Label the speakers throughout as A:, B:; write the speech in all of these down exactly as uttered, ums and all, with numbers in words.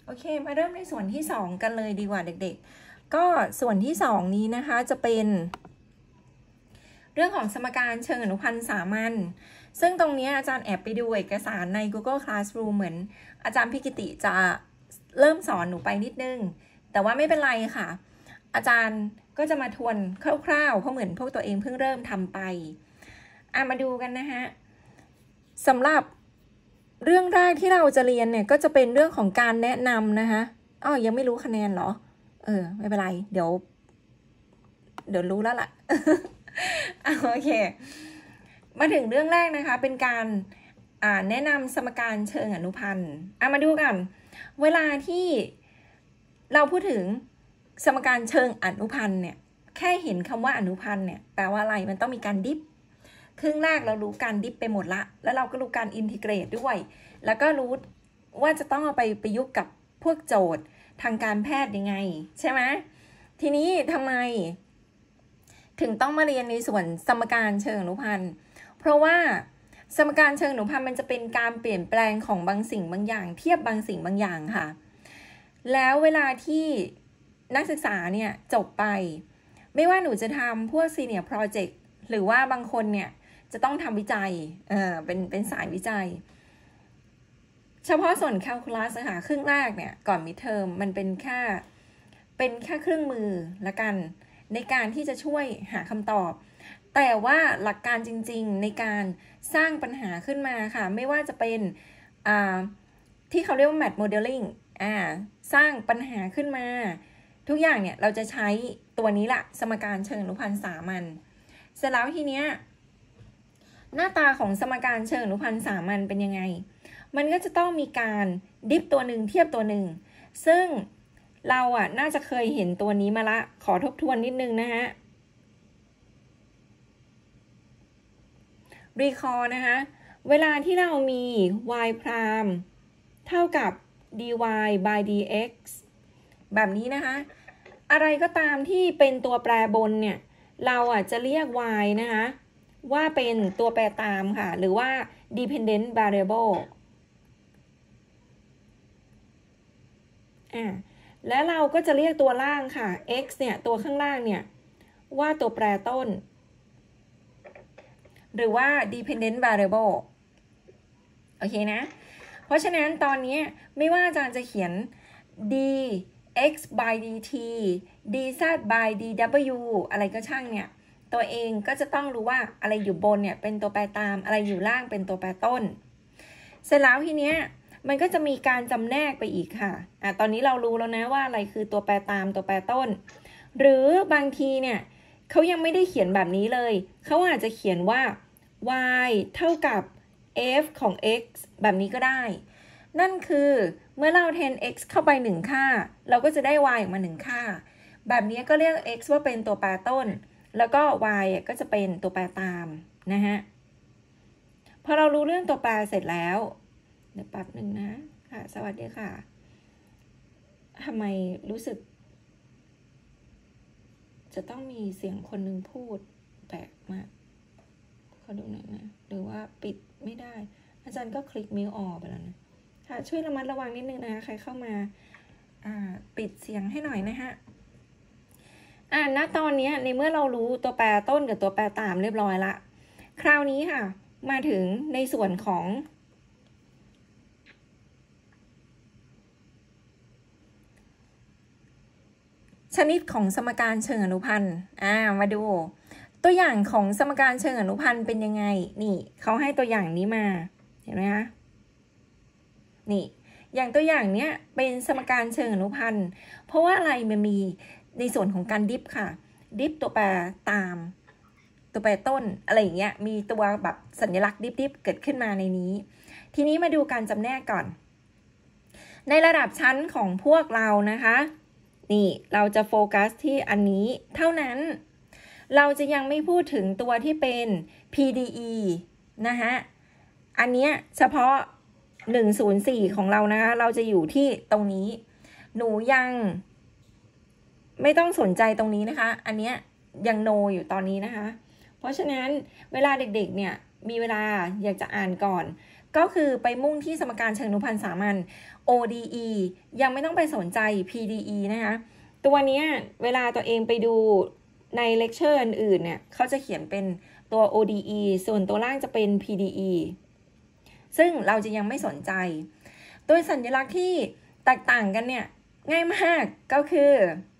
A: โอเคมาเริ่มในส่วนที่สองกันเลยดีกว่าเด็กๆก็ส่วนที่สองนี้นะคะจะเป็นเรื่องของสมการเชิงอนุพันธ์สามัญซึ่งตรงนี้อาจารย์แอบไปดูเอกสารใน Google Classroom เหมือนอาจารย์พิกิติจะเริ่มสอนหนูไปนิดนึงแต่ว่าไม่เป็นไรค่ะอาจารย์ก็จะมาทวนคร่าวๆเพราะเหมือนพวกตัวเองเพิ่งเริ่มทำไปอ่ะมาดูกันนะฮะสำหรับเรื่องแรกที่เราจะเรียนเนี่ยก็จะเป็นเรื่องของการแนะนำนะคะอ้อยังไม่รู้คะแนนเหรอเออไม่เป็นไรเดี๋ยวเดี๋ยวรู้แล้วล่ะ โอเคมาถึงเรื่องแรกนะคะเป็นการอ่าแนะนำสมการเชิงอนุพันธ์อ่ะมาดูกันเวลาที่เราพูดถึงสมการเชิงอนุพันธ์เนี่ยแค่เห็นคำว่าอนุพันธ์เนี่ยแปลว่าอะไรมันต้องมีการดิฟครึ่งแรกเรารู้การดิฟไปหมดละแล้วเราก็รู้การอินทิเกรตด้วยแล้วก็รู้ว่าจะต้องเอาไปประยุกต์กับพวกโจทย์ทางการแพทย์ยังไงใช่ไหมทีนี้ทำไมถึงต้องมาเรียนในส่วนสมการเชิงอนุพันธ์เพราะว่าสมการเชิงอนุพันธ์มันจะเป็นการเปลี่ยนแปลงของบางสิ่งบางอย่างเทียบบางสิ่งบางอย่างค่ะแล้วเวลาที่นักศึกษาเนี่ยจบไปไม่ว่าหนูจะทำพวก Senior Project หรือว่าบางคนเนี่ยจะต้องทำวิจัยเออเป็นเป็นสายวิจัยเฉพาะส่วนแคลคูลัสค่ะครึ่งแรกเนี่ยก่อนมิดเทอมมันเป็นแค่เป็นแค่เครื่องมือละกันในการที่จะช่วยหาคำตอบแต่ว่าหลักการจริงๆในการสร้างปัญหาขึ้นมาค่ะไม่ว่าจะเป็นอ่าที่เขาเรียกว่า math modeling อ่าสร้างปัญหาขึ้นมาทุกอย่างเนี่ยเราจะใช้ตัวนี้ละสมการเชิงอนุพันธ์สามัญเสร็จแล้วทีเนี้ยหน้าตาของสมการเชิงอนุพันธ์สามัญเป็นยังไงมันก็จะต้องมีการดิฟตัวหนึ่งเทียบตัวหนึ่งซึ่งเราอ่ะน่าจะเคยเห็นตัวนี้มาละขอทบทวนนิดนึงนะฮะรีคอร์นะคะเวลาที่เรามี y พรามเท่ากับ dy by dx แบบนี้นะคะอะไรก็ตามที่เป็นตัวแปรบนเนี่ยเราอ่ะจะเรียก y นะคะว่าเป็นตัวแปรตามค่ะหรือว่า dependent variable อ่ะและเราก็จะเรียกตัวล่างค่ะ x เนี่ยตัวข้างล่างเนี่ยว่าตัวแปรต้นหรือว่า dependent variable โอเคนะเพราะฉะนั้นตอนนี้ไม่ว่าอาจารย์จะเขียน dx by dt dz by dw อะไรก็ช่างเนี่ยตัวเองก็จะต้องรู้ว่าอะไรอยู่บนเนี่ยเป็นตัวแปรตามอะไรอยู่ล่างเป็นตัวแปรต้นเสร็จแล้วทีเนี้ยมันก็จะมีการจำแนกไปอีกค่ะอ่ะตอนนี้เรารู้แล้วนะว่าอะไรคือตัวแปรตามตัวแปรต้นหรือบางทีเนี่ยเขายังไม่ได้เขียนแบบนี้เลยเขาอาจจะเขียนว่า y เท่ากับ f ของ x แบบนี้ก็ได้นั่นคือเมื่อเราแทน x เข้าไปหนึ่งค่าเราก็จะได้ y ออกมาหนึ่งค่าแบบนี้ก็เรียก x ว่าเป็นตัวแปรต้นแล้วก็ y ก็จะเป็นตัวแปรตามนะฮะพอเรารู้เรื่องตัวแปรเสร็จแล้วเดี๋ยวแป๊บหนึ่งนะค่ะสวัสดีค่ะทำไมรู้สึกจะต้องมีเสียงคนหนึ่งพูดแปลกมากขอดูหน่อยนะหรือว่าปิดไม่ได้อาจารย์ก็คลิกมิวออกไปแล้วนะค่ะช่วยระมัดระวังนิดนึงนะคะใครเข้ามาอ่าปิดเสียงให้หน่อยนะฮะอ่าณตอนนี้ในเมื่อเรารู้ตัวแปรต้นกับตัวแปรตามเรียบร้อยละคราวนี้ค่ะมาถึงในส่วนของชนิดของสมการเชิงอนุพันธ์อ่ามาดูตัวอย่างของสมการเชิงอนุพันธ์เป็นยังไงนี่เขาให้ตัวอย่างนี้มาเห็นไหมคะนี่อย่างตัวอย่างเนี้ยเป็นสมการเชิงอนุพันธ์เพราะว่าอะไรมันมีในส่วนของการดิฟค่ะดิฟตัวแปรตามตัวแปรต้นอะไรอย่างเงี้ยมีตัวแบบสัญลักษณ์ดิฟดิฟเกิดขึ้นมาในนี้ทีนี้มาดูการจำแนกก่อนในระดับชั้นของพวกเรานะคะนี่เราจะโฟกัสที่อันนี้เท่านั้นเราจะยังไม่พูดถึงตัวที่เป็น พี ดี อี นะคะอันเนี้ยเฉพาะหนึ่งศูนย์สี่ของเรานะคะเราจะอยู่ที่ตรงนี้หนูยังไม่ต้องสนใจตรงนี้นะคะอันเนี้ยยังโนอยู่ตอนนี้นะคะเพราะฉะนั้นเวลาเด็กๆเนี่ยมีเวลาอยากจะอ่านก่อนก็คือไปมุ่งที่สมการเชิงอนุพันธ์สามัญ โอ ดี อี ยังไม่ต้องไปสนใจ พี ดี อี นะคะตัวนี้เวลาตัวเองไปดูในเลคเชอร์อื่นๆเนี่ยเขาจะเขียนเป็นตัว โอ ดี อี ส่วนตัวล่างจะเป็น พี ดี อี ซึ่งเราจะยังไม่สนใจโดยสัญลักษณ์ที่แตกต่างกันเนี่ยง่ายมากก็คือ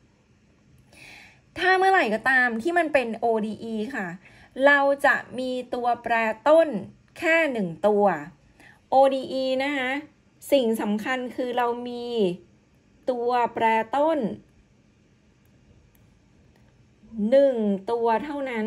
A: ถ้าเมื่อไหร่ก็ตามที่มันเป็น โอ ดี อี ค่ะเราจะมีตัวแปรต้นแค่หนึ่งตัว โอ ดี อี นะคะสิ่งสำคัญคือเรามีตัวแปรต้นหนึ่งตัวเท่านั้น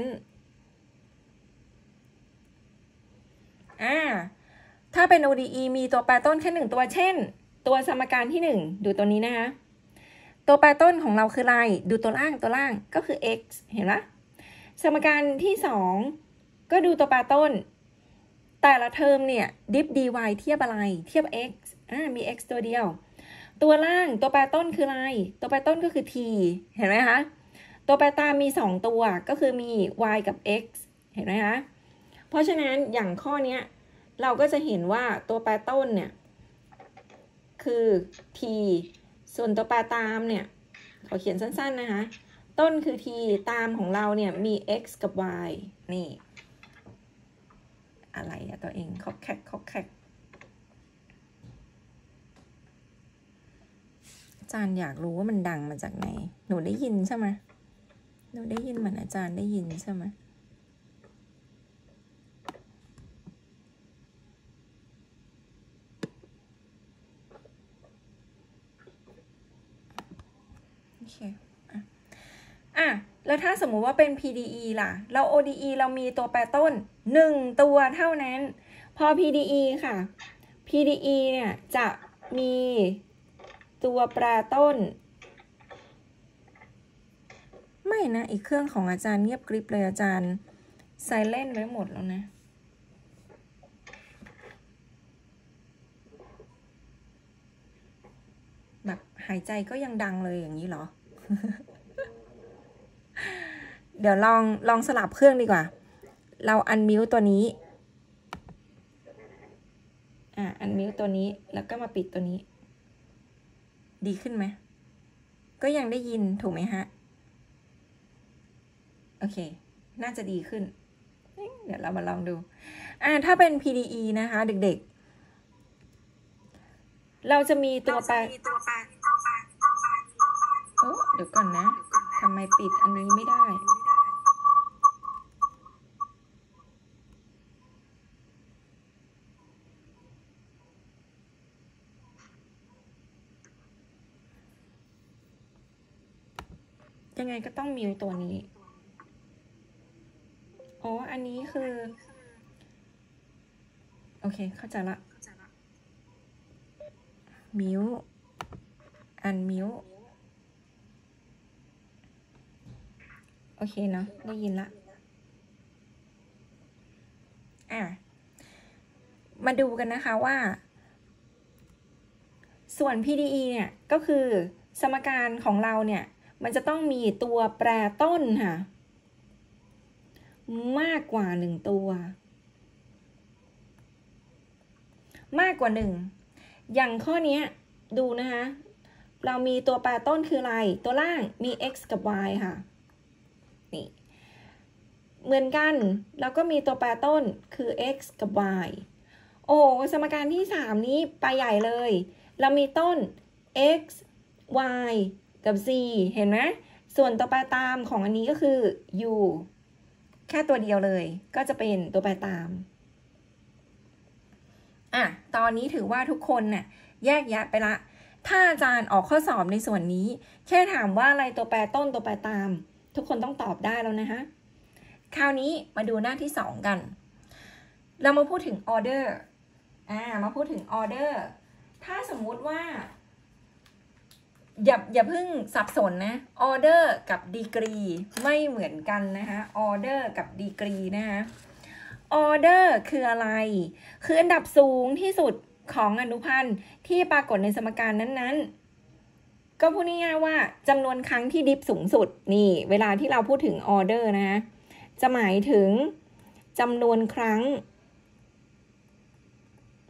A: อ่าถ้าเป็น โอ ดี อี มีตัวแปรต้นแค่หนึ่งตัวเช่นตัวสมการที่หนึ่งดูตัวนี้นะคะตัวแปรต้นของเราคืออะไรดูตัวล่างตัวล่างก็คือ x เห็นไหมสมการที่สองก็ดูตัวแปรต้นแต่ละเทอมเนี่ยดิฟ dy เทียบอะไรเทียบ x อ่ามี x ตัวเดียวตัวล่างตัวแปรต้นคืออะไรตัวแปรต้นก็คือ t เห็นไหมคะตัวแปรตามมีสองตัวก็คือมี y กับ x เห็นไหมคะเพราะฉะนั้นอย่างข้อนี้เราก็จะเห็นว่าตัวแปรต้นเนี่ยคือ t ส่วนตัวแปรตามเนี่ยขอเขียนสั้นๆนะคะต้นคือ t ตามของเราเนี่ยมี x กับ y นี่อะไรอะตัวเองคอกแคกคอกแคกอาจารย์อยากรู้ว่ามันดังมาจากไหนหนูได้ยินใช่ไหมหนูได้ยินเหมือนอาจารย์ได้ยินใช่ไหมโอเคอ่ะอ่ะแล้วถ้าสมมุติว่าเป็น พี ดี อี ล่ะเรา โอ ดี อี เรามีตัวแปรต้นหนึ่งตัวเท่านั้นพอ พี ดี อี ค่ะ พี ดี อี เนี่ยจะมีตัวแปรต้นไม่นะอีกเครื่องของอาจารย์เงียบกริบเลยอาจารย์ไซเลนต์ไว้หมดแล้วนะแบบหายใจก็ยังดังเลยอย่างนี้เหรอ เดี๋ยวลองลองสลับเครื่องดีกว่าเราอันมิวตัวนี้อ่ะอันมิวตัวนี้แล้วก็มาปิดตัวนี้ดีขึ้นไหมก็ยังได้ยินถูกไหมฮะโอเคน่าจะดีขึ้นเดี๋ยวเรามาลองดูอ่าถ้าเป็น พี ดี อี นะคะเด็กๆเราจะมีตัวแปรโอ้เดี๋ยวก่อนนะทำไมปิดอันนี้ไม่ได้ยังไงก็ต้องมิวตัวนี้อ๋ออันนี้คือโอเคเข้าใจละมิวอันมิวโอเคเนาะได้ยินละอ่ะมาดูกันนะคะว่าส่วน พี ดี อี เนี่ยก็คือสมการของเราเนี่ยมันจะต้องมีตัวแปรต้นค่ะมากกว่าหนึ่งตัวมากกว่าหนึ่งอย่างข้อนี้ดูนะคะเรามีตัวแปรต้นคืออะไรตัวล่างมี x กับ y ค่ะนี่เหมือนกันแล้วก็มีตัวแปรต้นคือ x กับ y โอ้สมการที่สามนี้ไปใหญ่เลยเรามีต้น x y กับ z เห็นไหมส่วนตัวแปรตามของอันนี้ก็คือ u แค่ตัวเดียวเลยก็จะเป็นตัวแปรตามอ่ะตอนนี้ถือว่าทุกคนน่ะแยกแยะไปละถ้าอาจารย์ออกข้อสอบในส่วนนี้แค่ถามว่าอะไรตัวแปรต้นตัวแปรตามทุกคนต้องตอบได้แล้วนะคะคราวนี้มาดูหน้าที่สองกันเรามาพูดถึง order อ่ามาพูดถึง order ถ้าสมมุติว่าอย่าอย่าเพิ่งสับสนนะ order กับ degree ไม่เหมือนกันนะคะ order กับ degree นะคะ order คืออะไรคืออันดับสูงที่สุดของอนุพันธ์ที่ปรากฏในสมการนั้นๆก็พูดง่ายๆว่าจำนวนครั้งที่ดิฟสูงสุดนี่เวลาที่เราพูดถึง order นะจะหมายถึงจำนวนครั้ง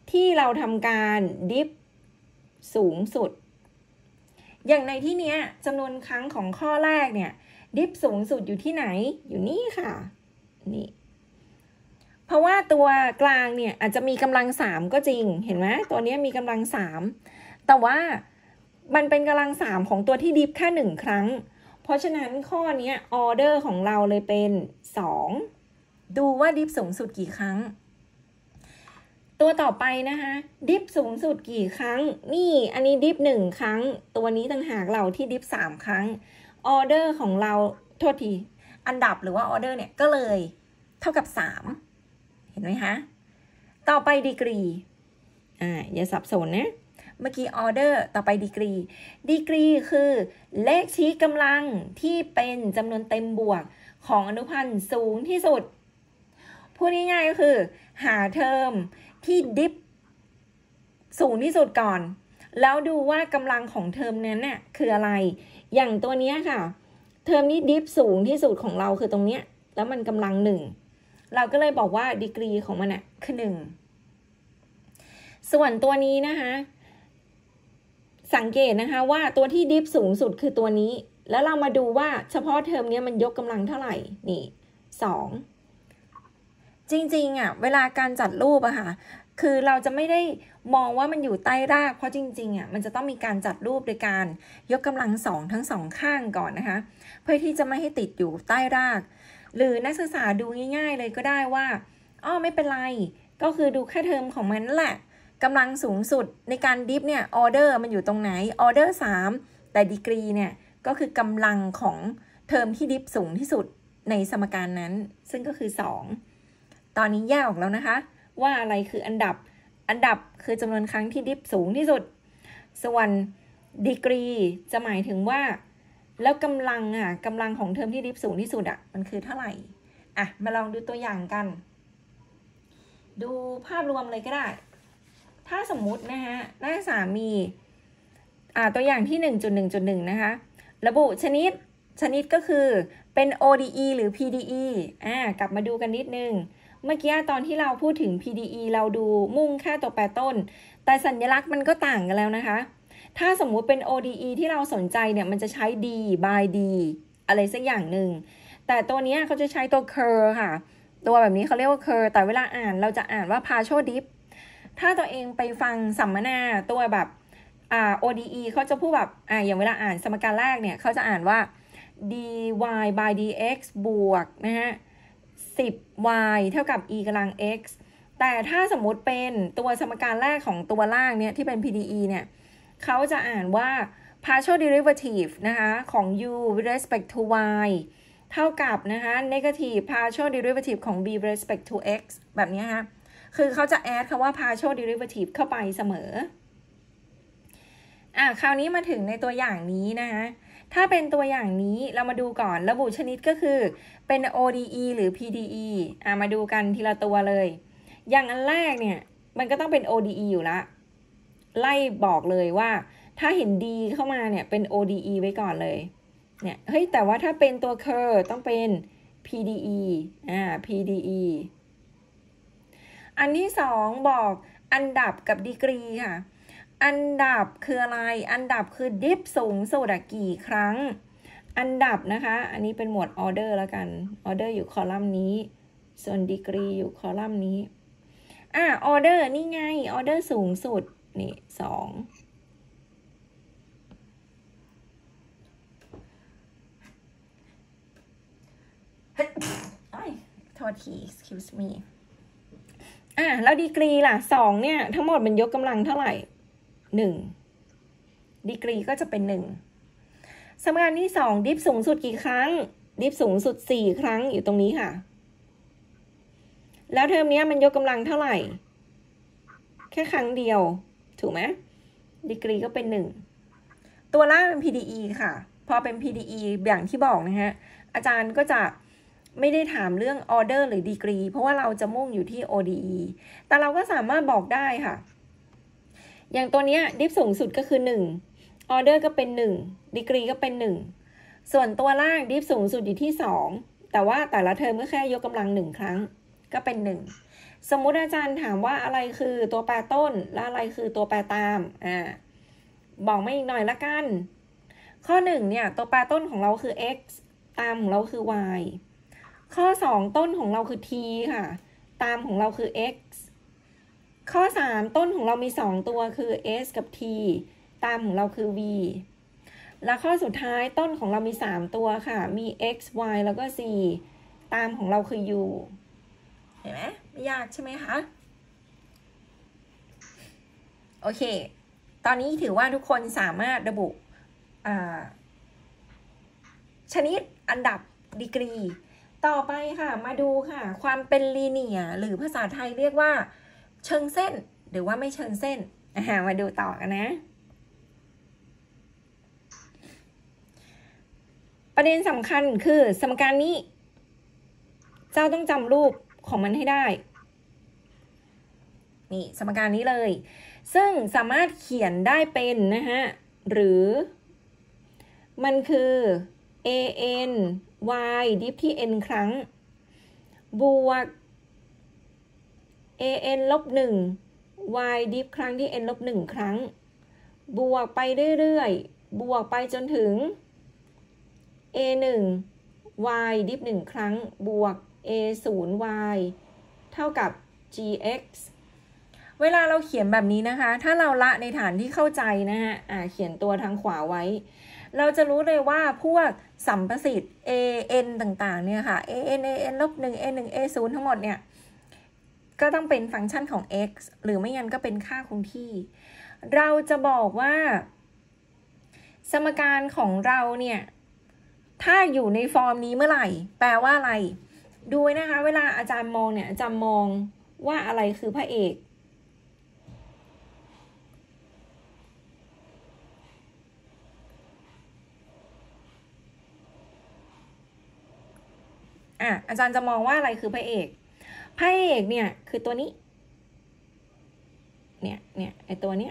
A: ที่เราทำการดิฟสูงสุดอย่างในที่นี้จำนวนครั้งของข้อแรกเนี่ยดิฟสูงสุดอยู่ที่ไหนอยู่นี่ค่ะนี่เพราะว่าตัวกลางเนี่ยอาจจะมีกำลังสามก็จริงเห็นไหมตัวนี้มีกำลังสามแต่ว่ามันเป็นกำลังสามของตัวที่ดิฟแค่หนึ่งครั้งเพราะฉะนั้นข้อนี้ออเดอร์ของเราเลยเป็นสองดูว่าดิฟสูงสุดกี่ครั้งตัวต่อไปนะคะดิฟสูงสุดกี่ครั้งนี่อันนี้ดิฟหนึ่งครั้งตัวนี้ต่างหากเราที่ดิฟสามครั้งออเดอร์ของเราโทษทีอันดับหรือว่าออเดอร์เนี่ยก็เลยเท่ากับสามเห็นไหมคะต่อไปดีกรีอ่าอย่าสับสนนะเมื่อกี้ออเดอร์ต่อไปดีกรีดีกรีคือเลขชี้กำลังที่เป็นจำนวนเต็มบวกของอนุพันธ์สูงที่สุดพูดง่ายๆก็คือหาเทอมที่ดิฟสูงที่สุดก่อนแล้วดูว่ากำลังของเทอมนั้นน่ะคืออะไรอย่างตัวนี้ค่ะเทอมนี้ดิฟสูงที่สุดของเราคือตรงเนี้ยแล้วมันกำลังหนึ่งเราก็เลยบอกว่าดีกรีของมันน่ะคือหนึ่งส่วนตัวนี้นะคะสังเกตนะคะว่าตัวที่ดิฟสูงสุดคือตัวนี้แล้วเรามาดูว่าเฉพาะเทอมนี้มันยกกำลังเท่าไหร่นี่สองจริงๆอ่ะเวลาการจัดรูปอะค่ะคือเราจะไม่ได้มองว่ามันอยู่ใต้รากเพราะจริงๆอ่ะมันจะต้องมีการจัดรูปโดยการยกกำลังสองทั้งสองข้างก่อนนะคะเพื่อที่จะไม่ให้ติดอยู่ใต้รากหรือนักศึกษาดูง่ายๆเลยก็ได้ว่าอ้อไม่เป็นไรก็คือดูแค่เทอมของมันแหละกำลังสูงสุดในการดิฟเนี่ยออเดอร์มันอยู่ตรงไหนออเดอร์สามแต่ดีกรีเนี่ยก็คือกำลังของเทอมที่ดิฟสูงที่สุดในสมการนั้นซึ่งก็คือสองตอนนี้แยกออกแล้วนะคะว่าอะไรคืออันดับอันดับคือจำนวนครั้งที่ดิฟสูงที่สุดส่วนดีกรีจะหมายถึงว่าแล้วกำลังอ่ะกำลังของเทอมที่ดิฟสูงที่สุดอ่ะมันคือเท่าไหร่อ่ะมาลองดูตัวอย่างกันดูภาพรวมเลยก็ได้ถ้าสมมุตินะคะนักศึกษามีอ่าตัวอย่างที่ หนึ่งจุดหนึ่งจุดหนึ่ง นะคะระบุชนิดชนิดก็คือเป็น โอ ดี อี หรือ พี ดี อี อ่ากลับมาดูกันนิดนึงเมื่อกี้ตอนที่เราพูดถึง พี ดี อี เราดูมุ่งแค่ตัวแปรต้นแต่สัญลักษณ์มันก็ต่างกันแล้วนะคะถ้าสมมุติเป็น โอ ดี อี ที่เราสนใจเนี่ยมันจะใช้ D by D อะไรสักอย่างหนึ่งแต่ตัวนี้เขาจะใช้ตัว cur ค่ะตัวแบบนี้เขาเรียกว่า cur แต่เวลาอ่านเราจะอ่านว่า partial dip ถ้าตัวเองไปฟังสัมมนาตัวแบบอ่า โอ ดี อี เขาจะพูดแบบอ่าอย่างเวลาอ่านสมการแรกเนี่ยเขาจะอ่านว่า dy by dx บวกนะฮะสิบ y เท่ากับ e กำลัง x แต่ถ้าสมมุติเป็นตัวสมการแรกของตัวล่างเนี่ยที่เป็น พี ดี อี เนี่ยเขาจะอ่านว่า partial derivative นะคะของ u with respect to y เท่ากับนะคะ negative partial derivative ของ b with respect to x แบบนี้ฮะคือเขาจะ add คำว่า partial derivative เข้าไปเสมออ่ะคราวนี้มาถึงในตัวอย่างนี้นะคะถ้าเป็นตัวอย่างนี้เรามาดูก่อนระบุชนิดก็คือเป็น โอ ดี อี หรือ พี ดี อี อ่ะมาดูกันทีละตัวเลยอย่างอันแรกเนี่ยมันก็ต้องเป็น โอ ดี อี อยู่ละไล่บอกเลยว่าถ้าเห็น D เข้ามาเนี่ยเป็น โอ ดี อี ไว้ก่อนเลยเนี่ยเฮ้ยแต่ว่าถ้าเป็นตัว cur ต้องเป็น พี ดี อี อ่า พี ดี อี อันที่สองบอกอันดับกับดีกรีค่ะอันดับคืออะไรอันดับคือดิฟสูงสุดกี่ครั้งอันดับนะคะอันนี้เป็นหมวดออเดอร์แล้วกันออเดอร์อยู่คอลัมน์นี้ส่วนดีกรีอยู่คอลัมน์นี้อ่ะออเดอร์นี่ไงออเดอร์สูงสุดนี่สองโทษที excuse me อ่ะแล้วดีกรีล่ะสองเนี่ยทั้งหมดมันยกกำลังเท่าไหร่หนึ่งดีกรีก็จะเป็นหนึ่งสมการที่สองดิฟสูงสุดกี่ครั้งดิฟสูงสุดสี่ครั้งอยู่ตรงนี้ค่ะแล้วเทอมนี้มันยกกำลังเท่าไหร่แค่ครั้งเดียวถูกไหมดีกรีก็เป็นหนึ่งตัวล่างเป็น พี ดี อี ค่ะพอเป็น พี ดี อี อย่างที่บอกนะฮะอาจารย์ก็จะไม่ได้ถามเรื่องออเดอร์หรือดีกรีเพราะว่าเราจะมุ่งอยู่ที่ โอ ดี อี แต่เราก็สามารถบอกได้ค่ะอย่างตัวนี้ดิฟสูงสุดก็คือหนึ่งออเดอร์ก็เป็นหนึ่งดีกรีก็เป็นหนึ่งส่วนตัวล่างดิฟสูงสุดอยู่ที่สองแต่ว่าแต่ละเทอมก็แค่ยกกำลังหนึ่งครั้งก็เป็นหนึ่งสมมุติอาจารย์ถามว่าอะไรคือตัวแปรต้นและอะไรคือตัวแปรตามอ่าบอกมาอีกหน่อยละกันข้อหนึ่งเนี่ยตัวแปรต้นของเราคือ x ตามของเราคือ y ข้อสองต้นของเราคือ t ค่ะตามของเราคือ x ข้อสามต้นของเรามีสองตัวคือ s กับ t ตามของเราคือ v และข้อสุดท้ายต้นของเรามีสามตัวค่ะมี x y แล้วก็ z ตามของเราคือ u เห็นไหมไม่ยากใช่ไหมคะโอเคตอนนี้ถือว่าทุกคนสามารถระบุชนิดอันดับดีกรีต่อไปค่ะมาดูค่ะความเป็นลีเนียร์หรือภาษาไทยเรียกว่าเชิงเส้นหรือว่าไม่เชิงเส้นมาดูต่อกันนะประเด็นสำคัญคือสมการนี้เจ้าต้องจำรูปของมันให้ได้นี่สมการนี้เลยซึ่งสามารถเขียนได้เป็นนะฮะหรือมันคือ an y ดิฟที่ n ครั้งบวก an ลบหนึ่ง y ดิฟครั้งที่ n ลบหนึ่งครั้งบวกไปเรื่อยๆบวกไปจนถึง a หนึ่ง y ดิฟหนึ่งครั้งบวก a ศูนย์ y เท่ากับ gx เวลาเราเขียนแบบนี้นะคะถ้าเราละในฐานที่เข้าใจนะฮะอ่าเขียนตัวทางขวาไว้เราจะรู้เลยว่าพวกสัมประสิทธิ์ an ต่างๆเนี่ยค่ะ an an ลบหนึ่ง a หนึ่ง a ศูนย์ทั้งหมดเนี่ยก็ต้องเป็นฟังก์ชันของ x หรือไม่งั้นก็เป็นค่าคงที่เราจะบอกว่าสมการของเราเนี่ยถ้าอยู่ในฟอร์มนี้เมื่อไหร่แปลว่าอะไรดูนะคะเวลาอาจารย์มองเนี่ยอาจารย์มองว่าอะไรคือพระเอกอ่ะอาจารย์จะมองว่าอะไรคือพระเอกพระเอกเนี่ยคือตัวนี้เนี่ยเนี่ยไอตัวเนี้ย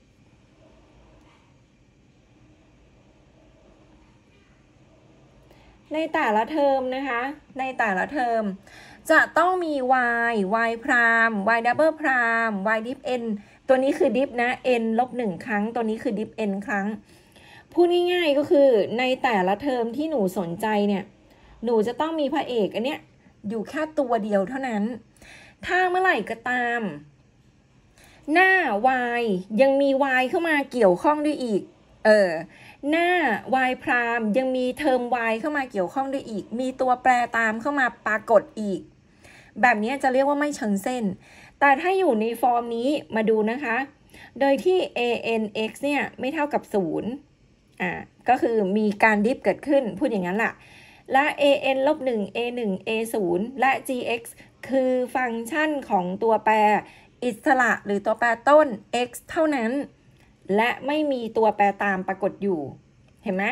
A: ในแต่ละเทอมนะคะในแต่ละเทอมจะต้องมี y y พราม y double พราม y dip n ตัวนี้คือ dip นะ n ลบหนึ่งครั้งตัวนี้คือ dip n ครั้งพูดง่ายๆก็คือในแต่ละเทอมที่หนูสนใจเนี่ยหนูจะต้องมีพระเอกอันเนี้ยอยู่แค่ตัวเดียวเท่านั้นถ้าเมื่อไหร่ก็ตามหน้า y ยังมี y เข้ามาเกี่ยวข้องด้วยอีกเออหน้า y พรามยังมีเทอม y เข้ามาเกี่ยวข้องด้วยอีกมีตัวแปรตามเข้ามาปรากฏอีกแบบนี้จะเรียกว่าไม่เชิงเส้นแต่ถ้าอยู่ในฟอร์มนี้มาดูนะคะโดยที่ anx เนี่ยไม่เท่ากับศูนย์อ่าก็คือมีการดิฟเกิดขึ้นพูดอย่างนั้นแหละและ an ลบหนึ่ง a หนึ่ง a ศูนย์และ gx คือฟังก์ชันของตัวแปรอิสระหรือตัวแปรต้น x เท่านั้นและไม่มีตัวแปรตามปรากฏอยู่เห็นไหม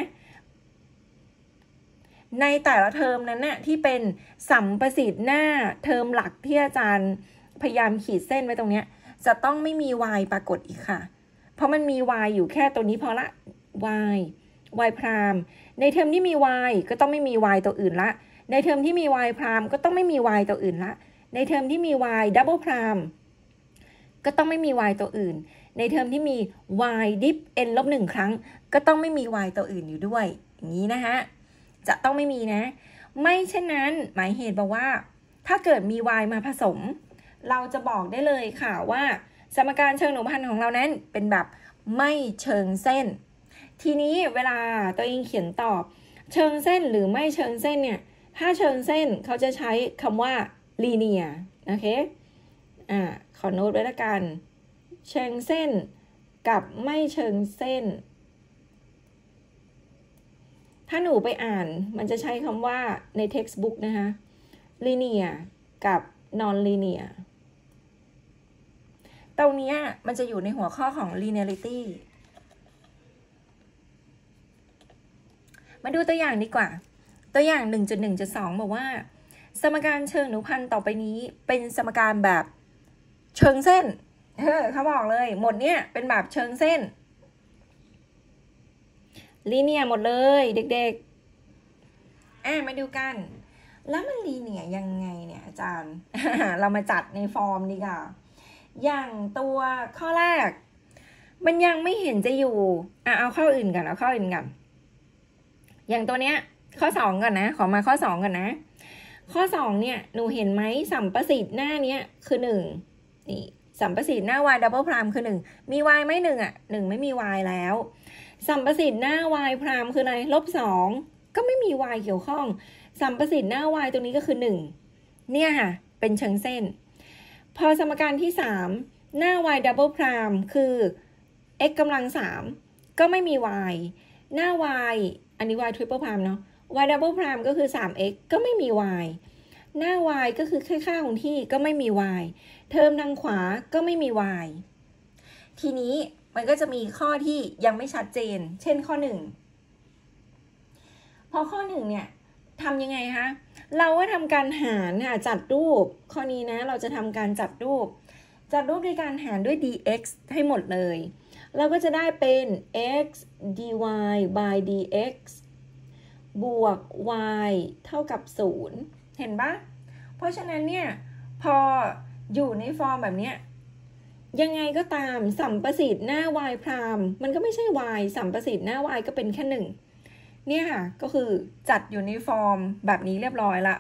A: ในแต่ละเทอมนั้นน่ะที่เป็นสัมประสิทธิ์หน้าเทอมหลักที่อาจารย์พยายามขีดเส้นไว้ตรงเนี้ยจะต้องไม่มี y ปรากฏอีกค่ะเพราะมันมี y อยู่แค่ตัวนี้พอละ y y พรามในเทอมที่มี y ก็ต้องไม่มี y ตัวอื่นละในเทอมที่มี y พรามก็ต้องไม่มี y ตัวอื่นละในเทอมที่มี y double พรามก็ต้องไม่มี y ตัวอื่นในเทอมที่มี y dip n ลบหนึ่งครั้งก็ต้องไม่มี y ตัวอื่นอยู่ด้วยอย่างนี้นะคะจะต้องไม่มีนะไม่เช่นนั้นหมายเหตุบอกว่าถ้าเกิดมี y มาผสมเราจะบอกได้เลยค่ะว่าสมการเชิงอนุพันธ์ของเรานั้นเป็นแบบไม่เชิงเส้นทีนี้เวลาตัวเองเขียนตอบเชิงเส้นหรือไม่เชิงเส้นเนี่ยถ้าเชิงเส้นเขาจะใช้คำว่า linear โอเคอ่าขอโน้ตไว้ละกันเชิงเส้นกับไม่เชิงเส้นถ้าหนูไปอ่านมันจะใช้คำว่าใน textbook นะคะ linear กับ non linear ตรงนี้มันจะอยู่ในหัวข้อของ linearity มาดูตัวอย่างดีกว่าตัวอย่าง หนึ่งจุดหนึ่งจุดสอง บอกว่าสมการเชิงอนุพันธ์ต่อไปนี้เป็นสมการแบบเชิงเส้นเออเขาบอกเลยหมดเนี่ยเป็นแบบเชิงเส้นลีเนียร์หมดเลยเด็กๆอ่ะมาดูกันแล้วมันลีเนียร์ยังไงเนี่ยอาจารย์ เรามาจัดในฟอร์มดีกว่าอย่างตัวข้อแรกมันยังไม่เห็นจะอยู่อ่ะเอาข้ออื่นกันเอาข้ออื่นกันอย่างตัวเนี้ยข้อสองก่อนนะขอมาข้อสองก่อนนะข้อสองเนี่ยหนูเห็นไหมสัมประสิทธิ์หน้าเนี้ยคือหนึ่งนี่สัมประสิทธิ์หน้า y double prime คือหนึ่งมี y ไหมหนึ่งอ่ะหนึ่งไม่มี y แล้วสัมประสิทธิ์หน้า y prime คืออะไรลบสองก็ไม่มี y เกี่ยวข้องสัมประสิทธิ์หน้า y ตรงนี้ก็คือหนึ่งเนี่ยค่ะเป็นเชิงเส้นพอสมการที่สามหน้า y double prime คือ x กำลังสามก็ไม่มี y หน้า y อันนี้ y triple prime เนาะ y double prime ก็คือ สาม x ก็ไม่มี y หน้า y ก็คือค่าของที่ก็ไม่มี y เทอมทางขวาก็ไม่มี y ทีนี้มันก็จะมีข้อที่ยังไม่ชัดเจนเช่นข้อหนึ่งพอข้อหนึ่งเนี่ยทำยังไงคะเราก็ทำการหารค่ะจัดรูปข้อนี้นะเราจะทำการจัดรูปจัดรูปด้วยการหารด้วย dx ให้หมดเลยเราก็จะได้เป็น x dy by dx บวก y เท่ากับศูนย์เห็นปะเพราะฉะนั้นเนี่ยพออยู่ในฟอร์มแบบเนี้ยยังไงก็ตามสัมประสิทธิ์หน้า y prime มันก็ไม่ใช่ y สัมประสิทธิ์หน้า y ก็เป็นแค่หนึ่งเนี่ยค่ะก็คือจัดอยู่ในฟอร์มแบบนี้เรียบร้อยละ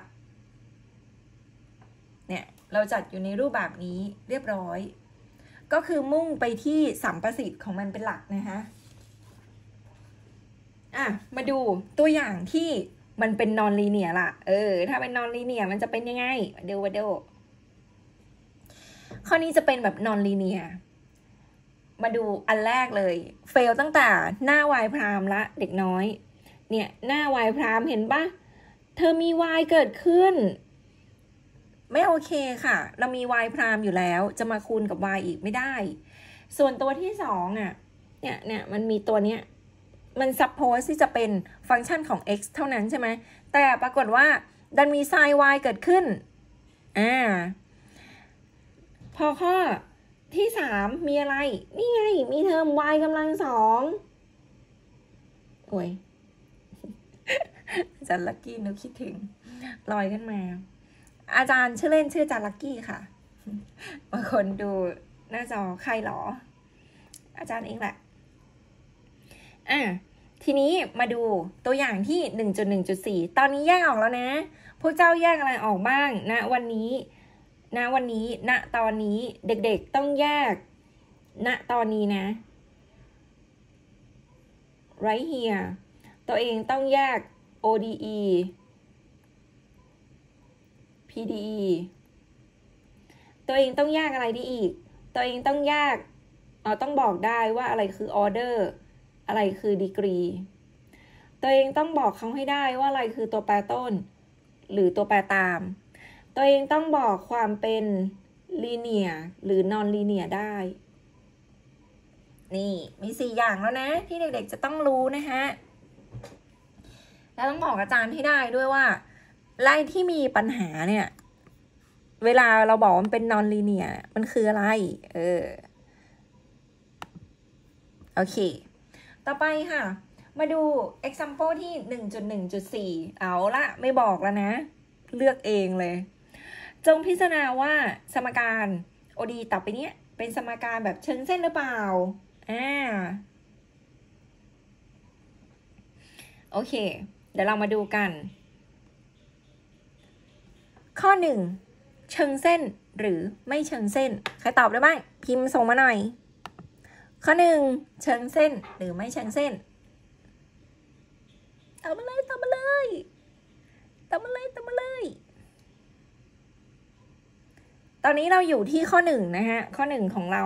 A: เนี่ยเราจัดอยู่ในรูปแบบนี้เรียบร้อยก็คือมุ่งไปที่สัมประสิทธิ์ของมันเป็นหลักนะคะอ่ะมาดูตัวอย่างที่มันเป็นนอนลีเนียร์ล่ะเออถ้าเป็นนอนลีเนียร์มันจะเป็นยังไงมาดูมาดูข้อนี้จะเป็นแบบนอนลีเนียร์มาดูอันแรกเลยเฟลตั้งแต่หน้า y prime ละเด็กน้อยเนี่ยหน้า y prime เห็นปะเธอมี y เกิดขึ้นไม่โอเคค่ะเรามี y prime อยู่แล้วจะมาคูณกับ y อีกไม่ได้ส่วนตัวที่สองอ่ะเนี่ยเนี่ยมันมีตัวเนี้ยมัน suppose ที่จะเป็นฟังก์ชันของ x เท่านั้นใช่ไหมแต่ปรากฏว่าดันมี sin y เกิดขึ้นอ่าพอข้อที่สามมีอะไรนี่ไงมีเทอม y กำลังสองโอ้ยอาจารย์ลักกี้นึกคิดถึงลอยขึ้นมาอาจารย์ชื่อเล่นชื่ออาจารย์ลักกี้ค่ะบางคนดูหน้าจอใครหรออาจารย์เองแหละอ่ะทีนี้มาดูตัวอย่างที่ หนึ่งจุดหนึ่งจุดสี่ ตอนนี้แยกออกแล้วนะพวกเจ้าแยกอะไรออกบ้างนะวันนี้ณวันนี้ณตอนนี้เด็กๆต้องแยกณตอนนี้นะ right here ตัวเองต้องแยก โอ ดี อี พี ดี อี ตัวเองต้องแยกอะไรได้อีกตัวเองต้องแยกเอ่อต้องบอกได้ว่าอะไรคือ order อะไรคือ degree ตัวเองต้องบอกเขาให้ได้ว่าอะไรคือตัวแปรต้นหรือตัวแปรตามตัวเองต้องบอกความเป็น linear หรือ non linear ได้นี่มีสี่อย่างแล้วนะที่เด็กๆจะต้องรู้นะฮะแล้วต้องบอกอาจารย์ให้ได้ด้วยว่าไล่ที่มีปัญหาเนี่ยเวลาเราบอกมันเป็น non linear มันคืออะไรเออโอเคต่อไปค่ะมาดู example ที่ หนึ่งจุดหนึ่งจุดสี่ เอาละไม่บอกแล้วนะเลือกเองเลยจงพิจารณาว่าสมการ โอ ดี ต่อไปเนี้ยเป็นสมการแบบเชิงเส้นหรือเปล่าอ่าโอเคเดี๋ยวเรามาดูกันข้อหนึ่งเชิงเส้นหรือไม่เชิงเส้นใครตอบได้บ้างพิมพ์ส่งมาหน่อยข้อหนึ่งเชิงเส้นหรือไม่เชิงเส้นตอบมาเลยตอบมาเลยตอบมาเลยตอบมาเลยตอนนี้เราอยู่ที่ข้อหนึ่งนะฮะข้อหนึ่งของเรา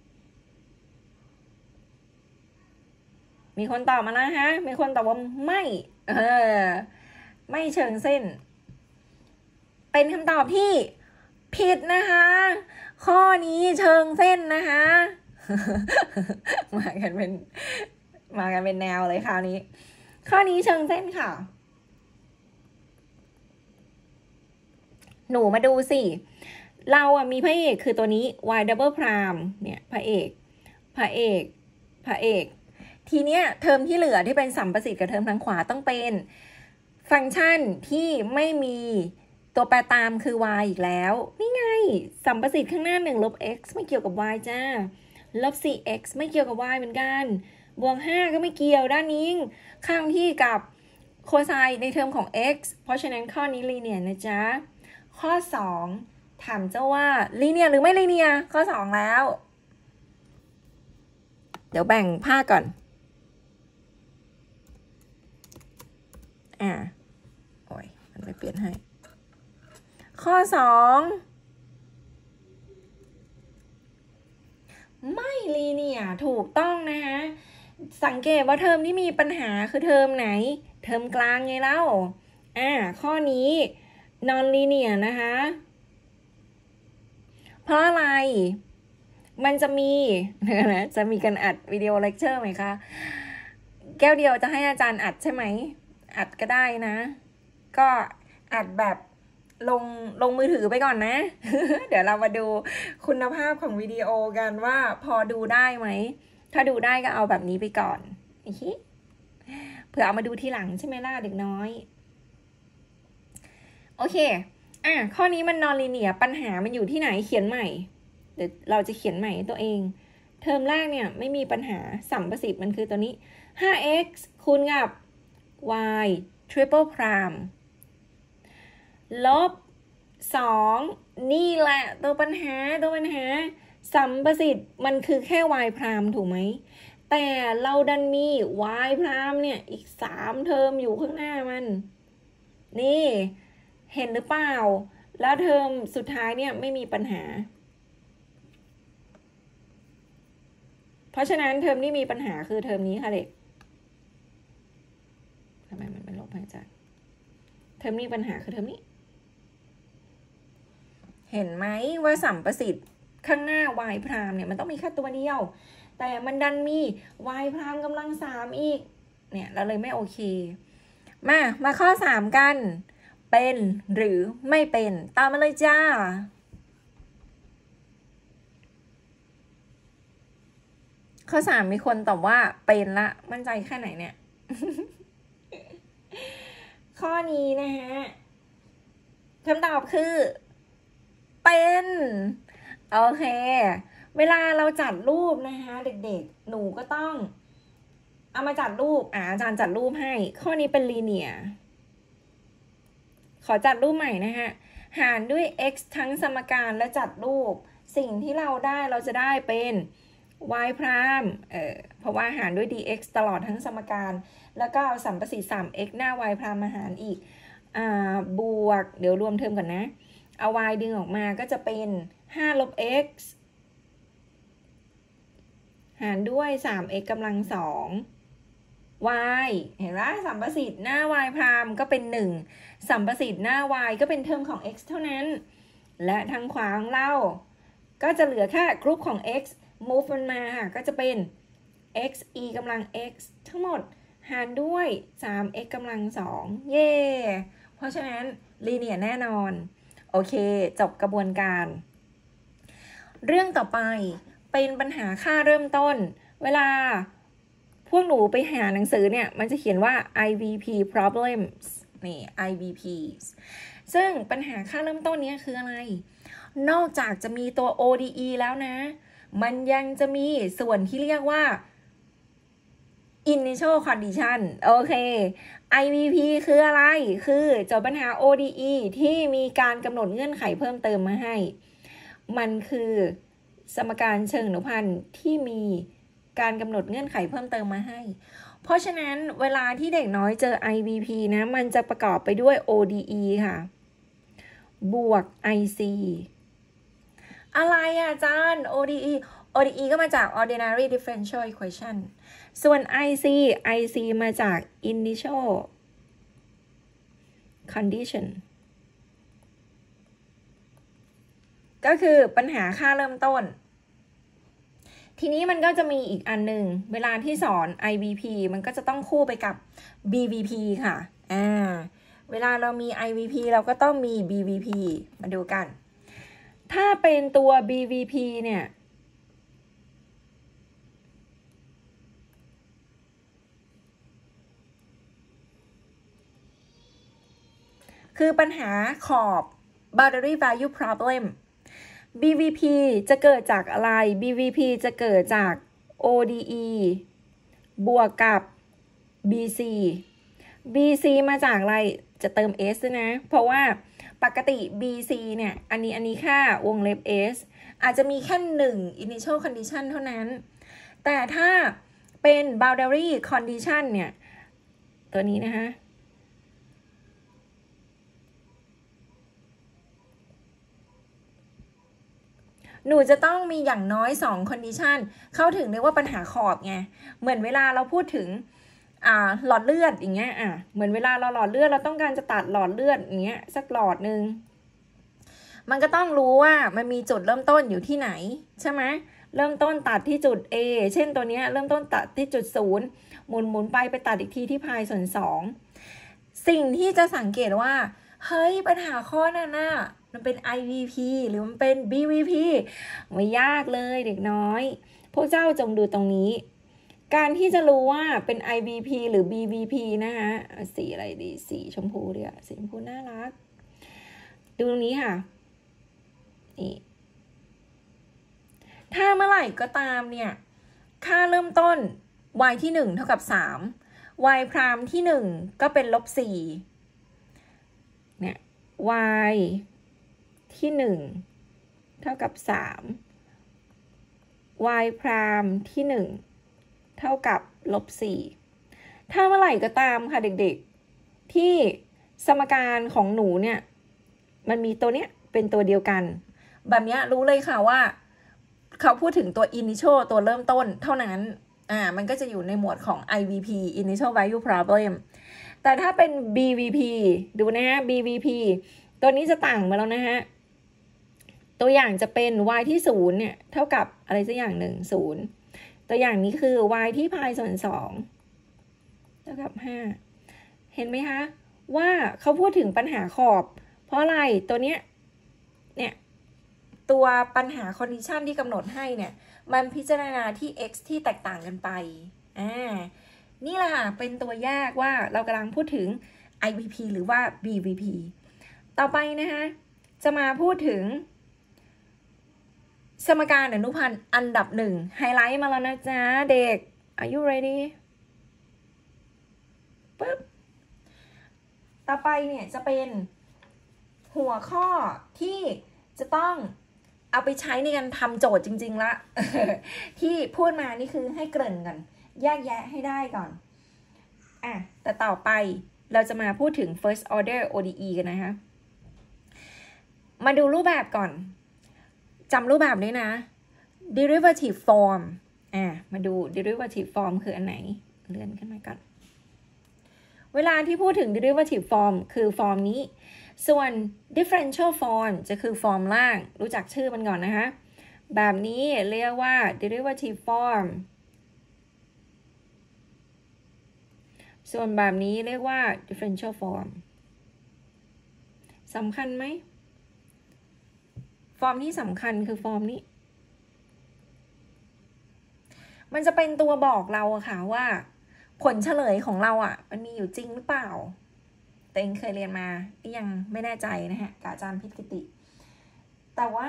A: มีคนตอบมาแล้วฮะมีคนตอบว่าไม่เออไม่เชิงเส้นเป็นคำตอบที่ผิดนะคะข้อนี้เชิงเส้นนะคะมากันเป็นมากันเป็นแนวเลยคราวนี้ข้อนี้เชิงเส้นค่ะหนูมาดูสิเราอ่ะมีพระเอกคือตัวนี้ y double prime เนี่ยพระเอกพระเอกพระเอกทีเนี้ยเทอมที่เหลือที่เป็นสัมประสิทธิ์กับเทอมทางขวาต้องเป็นฟังก์ชันที่ไม่มีตัวแปรตามคือ y อีกแล้วนี่ไงสัมประสิทธิ์ข้างหน้าหนึ่งลบ x ไม่เกี่ยวกับ y จ้าลบ สี่ x ไม่เกี่ยวกับ y เหมือนกันบวกห้าก็ไม่เกี่ยวด้านนี้ข้างที่กับโคไซน์ในเทอมของ x เพราะฉะนั้นข้อนี้ลีเนียร์นะจ๊ะข้อสองถามเจ้าว่าลีเนียร์หรือไม่ลีเนียร์ข้อสองแล้วเดี๋ยวแบ่งภาคก่อนอ่าโอ้ยมันไม่เปลี่ยนให้ข้อสองไม่ลีเนียร์ถูกต้องนะคะสังเกตว่าเทอมที่มีปัญหาคือเทอมไหนเทอมกลางไงเล่าอ่าข้อนี้ non linear นะคะเพราะอะไรมันจะมีนะจะมีการอัดวิดีโอเลคเชอร์ไหมคะแก้วเดียวจะให้อาจารย์อัดใช่ไหมอัดก็ได้นะก็อัดแบบลงลงมือถือไปก่อนนะ เดี๋ยวเรามาดูคุณภาพของวิดีโอกันว่าพอดูได้ไหมถ้าดูได้ก็เอาแบบนี้ไปก่อนเผื่อเอามาดูทีหลังใช่ไหมล่ะเด็กน้อยโอเคอ่ะข้อนี้มันนอนลีเนียร์ปัญหามันอยู่ที่ไหนเขียนใหม่เดี๋ยวเราจะเขียนใหม่ตัวเองเทอมแรกเนี่ยไม่มีปัญหาสัมประสิทธิ์มันคือตัวนี้ ห้า x คูณกับ y triple prime ลบสองนี่แหละตัวปัญหาตัวปัญหาสัมประสิทธิ์มันคือแค่ y prime ถูกไหมแต่เราดันมี y prime เนี่ยอีกสามเทอมอยู่ข้างหน้ามันนี่เห็นหรือเปล่าแล้วเทอมสุดท้ายเนี่ยไม่มีปัญหาเพราะฉะนั้นเทอมที่มีปัญหาคือเทอมนี้ค่ะเด็กทำไมมันเป็นลบอาจารย์เทอมนี้ปัญหาคือเทอมนี้เห็นไหมว่าสัมประสิทธิ์ข้างหน้า y พรามเนี่ยมันต้องมีแค่ตัวเดียวแต่มันดันมี y พรามกำลังสามอีกเนี่ยเราเลยไม่โอเคมามาข้อสามกันเป็นหรือไม่เป็นตามมาเลยจ้าข้อสามมีคนตอบว่าเป็นละมั่นใจแค่ไหนเนี่ย ข้อนี้นะฮะคำตอบคือเป็นโอเคเวลาเราจัดรูปนะคะเด็กๆหนูก็ต้องเอามาจัดรูปอ่าอาจารย์จัดรูปให้ข้อนี้เป็นลีเนียร์ขอจัดรูปใหม่นะฮะหารด้วย x ทั้งสมการและจัดรูปสิ่งที่เราได้เราจะได้เป็น y พรามเอ่อเพราะว่าหารด้วย dx ตลอดทั้งสมการแล้วก็เอาสัมประสิทธิ์ สาม x หน้า y พรามมาหารอีกอ่าบวกเดี๋ยวรวมเทอมก่อนนะเอา y ดึงออกมาก็จะเป็นห้าลบ x หารด้วย สาม x กำลังสอง y เห็นไหมสัมประสิทธิ์หน้า y พรามก็เป็นหนึ่งสัมประสิทธิ์หน้า y ก็เป็นเทอมของ x เท่านั้นและทางขวาของเราก็จะเหลือแค่กรุ๊ปของ x move มันมาค่ะก็จะเป็น x e กำลัง x ทั้งหมดหารด้วย สาม x กำลังสองเย่เพราะฉะนั้นลีเนียร์แน่นอนโอเคจบกระบวนการเรื่องต่อไปเป็นปัญหาค่าเริ่มต้นเวลาพวกหนูไปหาหนังสือเนี่ยมันจะเขียนว่า ไอ วี พี problems นี่ ไอ วี พี ซึ่งปัญหาค่าเริ่มต้นนี้คืออะไรนอกจากจะมีตัว โอ ดี อี แล้วนะมันยังจะมีส่วนที่เรียกว่า initial condition โอเค ไอ วี พี คืออะไรคือโจทย์ปัญหา โอ ดี อี ที่มีการกำหนดเงื่อนไขเพิ่มเติมมาให้มันคือสมการเชิงอนุพันธ์ที่มีการกำหนดเงื่อนไขเพิ่มเติมมาให้เพราะฉะนั้นเวลาที่เด็กน้อยเจอ ไอ วี พี นะมันจะประกอบไปด้วย โอ ดี อี ค่ะบวก ไอ ซี อะไรอ่ะอาจารย์ โอ ดี อี โอ ดี อี ก็มาจาก ordinary differential equation ส่วน ไอ ซี ไอ ซี มาจาก initial condition ก็คือปัญหาค่าเริ่มต้นทีนี้มันก็จะมีอีกอันหนึ่งเวลาที่สอน ไอ วี พี มันก็จะต้องคู่ไปกับ บี วี พี ค่ะอ่าเวลาเรามี ไอ วี พี เราก็ต้องมี บี วี พี มาดูกันถ้าเป็นตัว บี วี พี เนี่ยคือปัญหาขอบ boundary value problem บี วี พี จะเกิดจากอะไร บี วี พี จะเกิดจาก โอ ดี อี บวกกับ บี ซี บี ซี มาจากอะไรจะเติม S ด้วยนะเพราะว่าปกติ บี ซี เนี่ยอันนี้อันนี้ค่าวงเล็บ S อาจจะมีแค่หนึ่ง initial condition เท่านั้นแต่ถ้าเป็น boundary condition เนี่ยตัวนี้นะคะหนูจะต้องมีอย่างน้อยสอง condition เข้าถึงเรียกว่าปัญหาขอบไงเหมือนเวลาเราพูดถึงอ่าหลอดเลือดอย่างเงี้ยอ่ะเหมือนเวลาเราหลอดเลือดเราต้องการจะตัดหลอดเลือดอย่างเงี้ยสักหลอดนึงมันก็ต้องรู้ว่ามันมีจุดเริ่มต้นอยู่ที่ไหนใช่ไหมเริ่มต้นตัดที่จุด A เช่นตัวเนี้ยเริ่มต้นตัดที่จุดศูนย์หมุนหมุนไปไปตัดอีกทีที่พายส่วนสองสิ่งที่จะสังเกตว่าเฮ้ยปัญหาข้อนั้นน่ะมันเป็น ไอ วี พี หรือมันเป็น บี วี พี ไม่ยากเลยเด็กน้อยพวกเจ้าจงดูตรงนี้การที่จะรู้ว่าเป็น ไอ วี พี หรือ บี วี พี นะคะสีอะไรดีสีชมพูเดียวสีชมพูน่ารักดูตรงนี้ค่ะนี่ถ้าเมื่อไหร่ก็ตามเนี่ยค่าเริ่มต้น y ที่หนึ่งเท่ากับสาม y พรามที่หนึ่งก็เป็นลบสี่เนี่ย y ที่หนึ่งเท่ากับสาม y พรามที่หนึ่งเท่ากับลบสี่ถ้าเมื่อไหร่ก็ตามค่ะเด็กๆที่สมการของหนูเนี่ยมันมีตัวเนี้ยเป็นตัวเดียวกันแบบนี้รู้เลยค่ะว่าเขาพูดถึงตัว initial ตัวเริ่มต้นเท่านั้นอ่ามันก็จะอยู่ในหมวดของ ไอ วี พี initial value problem แต่ถ้าเป็น บี วี พี ดูนะฮะ บี วี พี ตัวนี้จะต่างมาแล้วนะฮะตัวอย่างจะเป็น y ที่ศูนย์เนี่ยเท่ากับอะไรสักอย่างหนึ่งศูนย์ตัวอย่างนี้คือ y ที่พายส่วนสองเท่ากับห้าเห็นไหมคะว่าเขาพูดถึงปัญหาขอบเพราะอะไรตัวเนี้ยเนี่ยตัวปัญหา condition ที่กำหนดให้เนี่ยมันพิจารณาที่ x ที่แตกต่างกันไปอ่านี่แหละค่ะเป็นตัวแยกว่าเรากำลังพูดถึง ไอ วี พี หรือว่า บี วี พี ต่อไปนะคะจะมาพูดถึงสมการอนุพันธ์อันดับหนึ่งไฮไลท์มาแล้วนะจ๊ะเด็ก Are you ready ปึ๊บต่อไปเนี่ยจะเป็นหัวข้อที่จะต้องเอาไปใช้ในการทำโจทย์จริงๆละ ที่พูดมานี่คือให้เกริ่นกันแยกแยะให้ได้ก่อนอ่ะแต่ต่อไปเราจะมาพูดถึง first order โอ ดี อี กันนะคะมาดูรูปแบบก่อนจำรูปแบบนี้นะ derivative form อ่ะมาดู derivative form คืออันไหนเลื่อนขึ้นมาก่อนเวลาที่พูดถึง derivative form คือฟอร์มนี้ส่วน differential form จะคือฟอร์มล่างรู้จักชื่อมันก่อนนะคะแบบนี้เรียกว่า derivative form ส่วนแบบนี้เรียกว่า differential form สำคัญไหมฟอร์มที่สำคัญคือฟอร์มนี้มันจะเป็นตัวบอกเราอะค่ะว่าผลเฉลยของเราอะมันมีอยู่จริงหรือเปล่าแต่เองเคยเรียนมายังไม่แน่ใจนะฮะกับอาจารย์พิษกิติแต่ว่า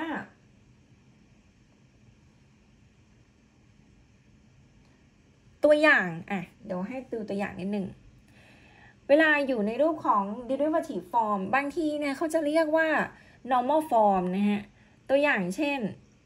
A: ตัวอย่างอ่ะเดี๋ยวให้ดูตัวอย่างนิดหนึ่งเวลาอยู่ในรูปของ derivative form บางทีเนี่ยเขาจะเรียกว่า normal form นะฮะตัวอย่างเช่น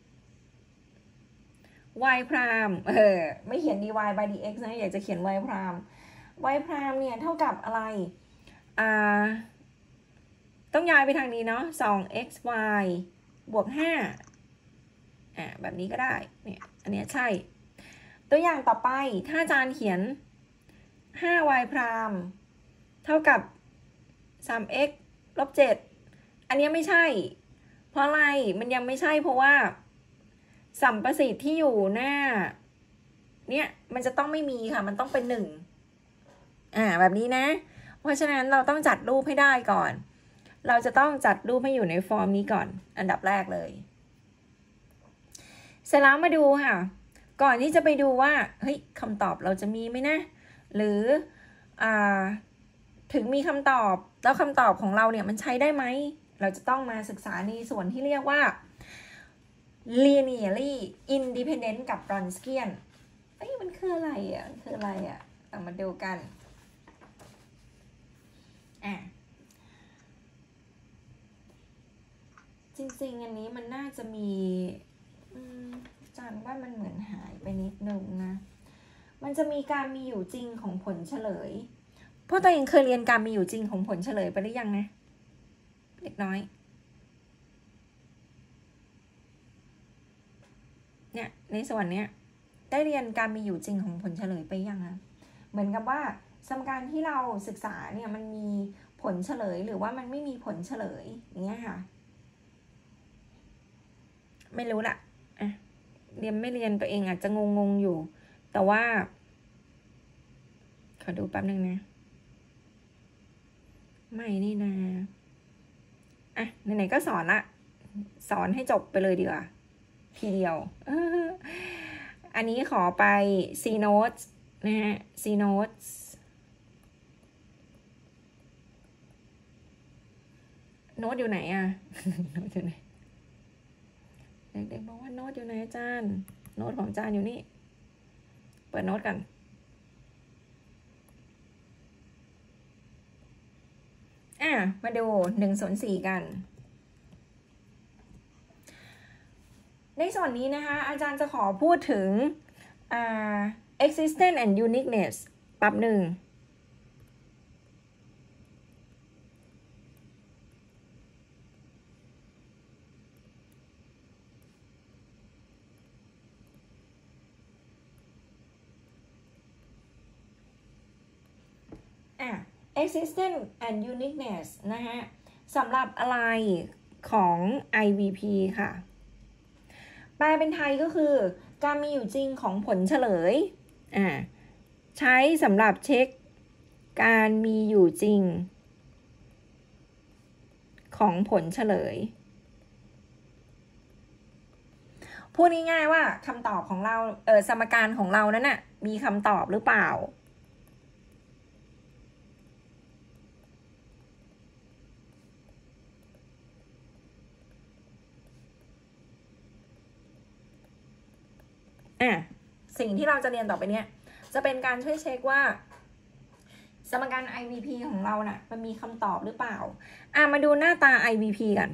A: y พรามเออไม่เขียน dy by dx นะอยากจะเขียน y พราม y พรามเนี่ยเท่ากับอะไรอ่าต้องย้ายไปทางนี้เนาะ สอง xy บวกห้าอ่าแบบนี้ก็ได้เนี่ยอันนี้ใช่ตัวอย่างต่อไปถ้าอาจารย์เขียน ห้า y พรามเท่ากับ สาม x ลบเจ็ดอันนี้ไม่ใช่เพราะอะไรมันยังไม่ใช่เพราะว่าสัมประสิทธิ์ที่อยู่หน้าเนี่ยมันจะต้องไม่มีค่ะมันต้องเป็นหนึ่งอ่าแบบนี้นะเพราะฉะนั้นเราต้องจัดรูปให้ได้ก่อนเราจะต้องจัดรูปให้อยู่ในฟอร์มนี้ก่อนอันดับแรกเลยเสร็จแล้วมาดูค่ะก่อนที่จะไปดูว่าเฮ้ยคำตอบเราจะมีไหมนะหรืออ่าถึงมีคำตอบแล้วคำตอบของเราเนี่ยมันใช้ได้ไหมเราจะต้องมาศึกษาในส่วนที่เรียกว่า linearly independent กับ Wronskian เอ้ยมันคืออะไรอ่ะมันคืออะไรอ่ะเอามาดูกันอ่ะจริงๆอันนี้มันน่าจะมีจานว่ามันเหมือนหายไปนิดนึงนะมันจะมีการมีอยู่จริงของผลเฉลยเพราะตัวเองเคยเรียนการมีอยู่จริงของผลเฉลยไปหรือยังนะเล็กน้อยเนี่ยในส่วนเนี้ยได้เรียนการมีอยู่จริงของผลเฉลยไปยังอะเหมือนกับว่าสมการที่เราศึกษาเนี่ยมันมีผลเฉลยหรือว่ามันไม่มีผลเฉลยอย่างเงี้ยค่ะไม่รู้ละอ่ะเรียนไม่เรียนตัวเองอาจจะงงๆอยู่แต่ว่าขอดูแป๊บนึงนะไม่นี่นะอ่ะไหนๆก็สอนละสอนให้จบไปเลยดีกว่าทีเดียวอันนี้ขอไป C notes นะฮะ C notes โน้ตอยู่ไหนอะโน้ตอยู่ไหนเด็กๆบอกว่าโน้ตอยู่ไหนอาจารย์โน้ตของอาจารย์อยู่นี่เปิดโน้ตกันอ่ะมาดูหนึ่งส่วนสี่กันในส่วนนี้นะคะอาจารย์จะขอพูดถึง uh, existence and uniqueness แป๊บหนึ่งอ่ะ existence and uniqueness นะฮะสำหรับอะไรของ ไอ วี พี ค่ะแปลเป็นไทยก็คือการมีอยู่จริงของผลเฉลยอ่าใช้สำหรับเช็คการมีอยู่จริงของผลเฉลยพูดง่ายๆว่าคำตอบของเราเออสมการของเรานั้นน่ะมีคำตอบหรือเปล่าอ่ะสิ่งที่เราจะเรียนต่อไปเนี้ยจะเป็นการช่วยเช็คว่าสมการ ไอ วี พี ของเราน่ะมันมีคำตอบหรือเปล่าอ่ะมาดูหน้าตา ไอ วี พี กัน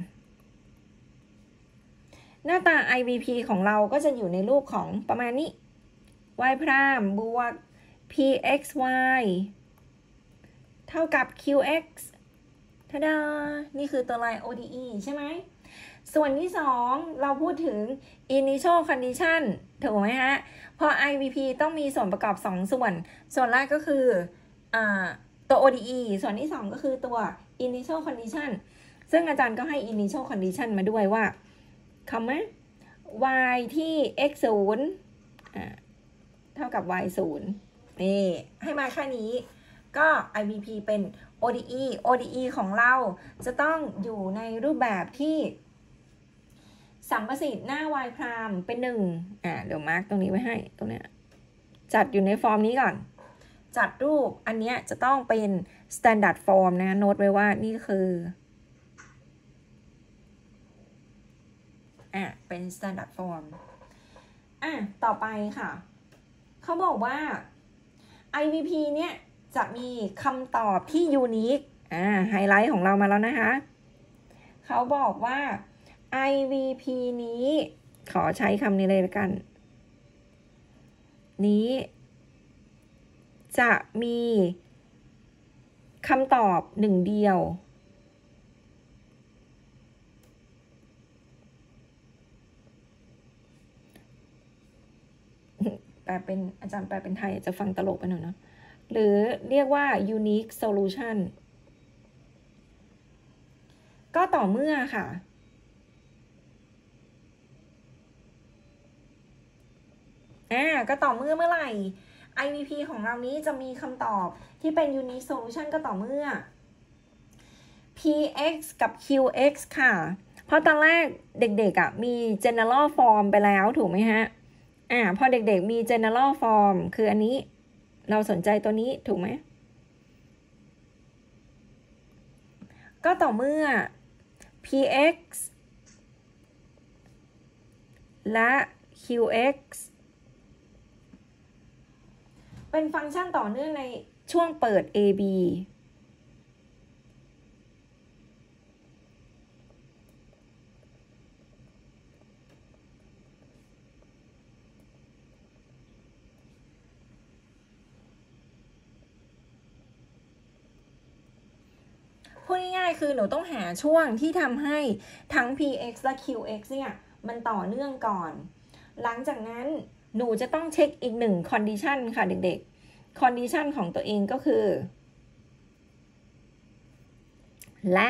A: หน้าตา ไอ วี พี ของเราก็จะอยู่ในรูปของประมาณนี้ y พรามบวก พี เอ็กซ์ วาย เท่ากับ คิว เอ็กซ์ ทะดานี่คือตัวลาย โอ ดี อี ใช่ไหมส่วนที่สองเราพูดถึง initial condition ถูกไหมฮะพอ ไอ วี พี ต้องมีส่วนประกอบสองส่วนส่วนแรกก็คืออ่าตัว โอ ดี อี ส่วนที่สองก็คือตัว initial condition ซึ่งอาจารย์ก็ให้ initial condition มาด้วยว่าคำว่า y ที่ x ศูนย์อ่าเท่ากับ y ศูนย์นี่ให้มาแค่นี้ก็ ไอ วี พี เป็น โอ ดี อี โอ ดี อี ของเราจะต้องอยู่ในรูปแบบที่สัมประสิทธิ์หน้า y พรามเป็นหนึ่งอ่าเดี๋ยวมาร์กตรงนี้ไว้ให้ตรงเนี้ยจัดอยู่ในฟอร์มนี้ก่อนจัดรูปอันเนี้ยจะต้องเป็น standard form นะโน้ตไว้ว่านี่คืออ่ะเป็น standard form อ่ะต่อไปค่ะเขาบอกว่า ไอ วี พี เนี่ยจะมีคำตอบที่ unique อ่าไฮไลท์ของเรามาแล้วนะคะเขาบอกว่า ไอ วี พี นี้ขอใช้คำนี้เลยละกันนี้จะมีคำตอบหนึ่งเดียวแปลเป็นอาจารย์แปลเป็นไทยจะฟังตลกไปหน่อยเนาะหรือเรียกว่า unique solution ก็ต่อเมื่อค่ะอ่าก็ต่อเมื่อเมื่อไหร่ ไอ วี พี ของเรานี้จะมีคำตอบที่เป็น unique solution ก็ต่อเมื่อ พี เอ็กซ์ กับ คิว เอ็กซ์ ค่ะเพราะตอนแรกเด็กๆอ่ะมี general form ไปแล้วถูกไหมฮะอ่าพอเด็กๆมี general form คืออันนี้เราสนใจตัวนี้ถูกไหมก็ต่อเมื่อ px และ qx เป็นฟังก์ชันต่อเนื่องในช่วงเปิด ab พูดง่ายๆคือหนูต้องหาช่วงที่ทำให้ทั้ง px และ qx เนี่ยมันต่อเนื่องก่อน หลังจากนั้นหนูจะต้องเช็คอีกหนึ่ง condition ค่ะเด็กๆ condition ของตัวเองก็คือและ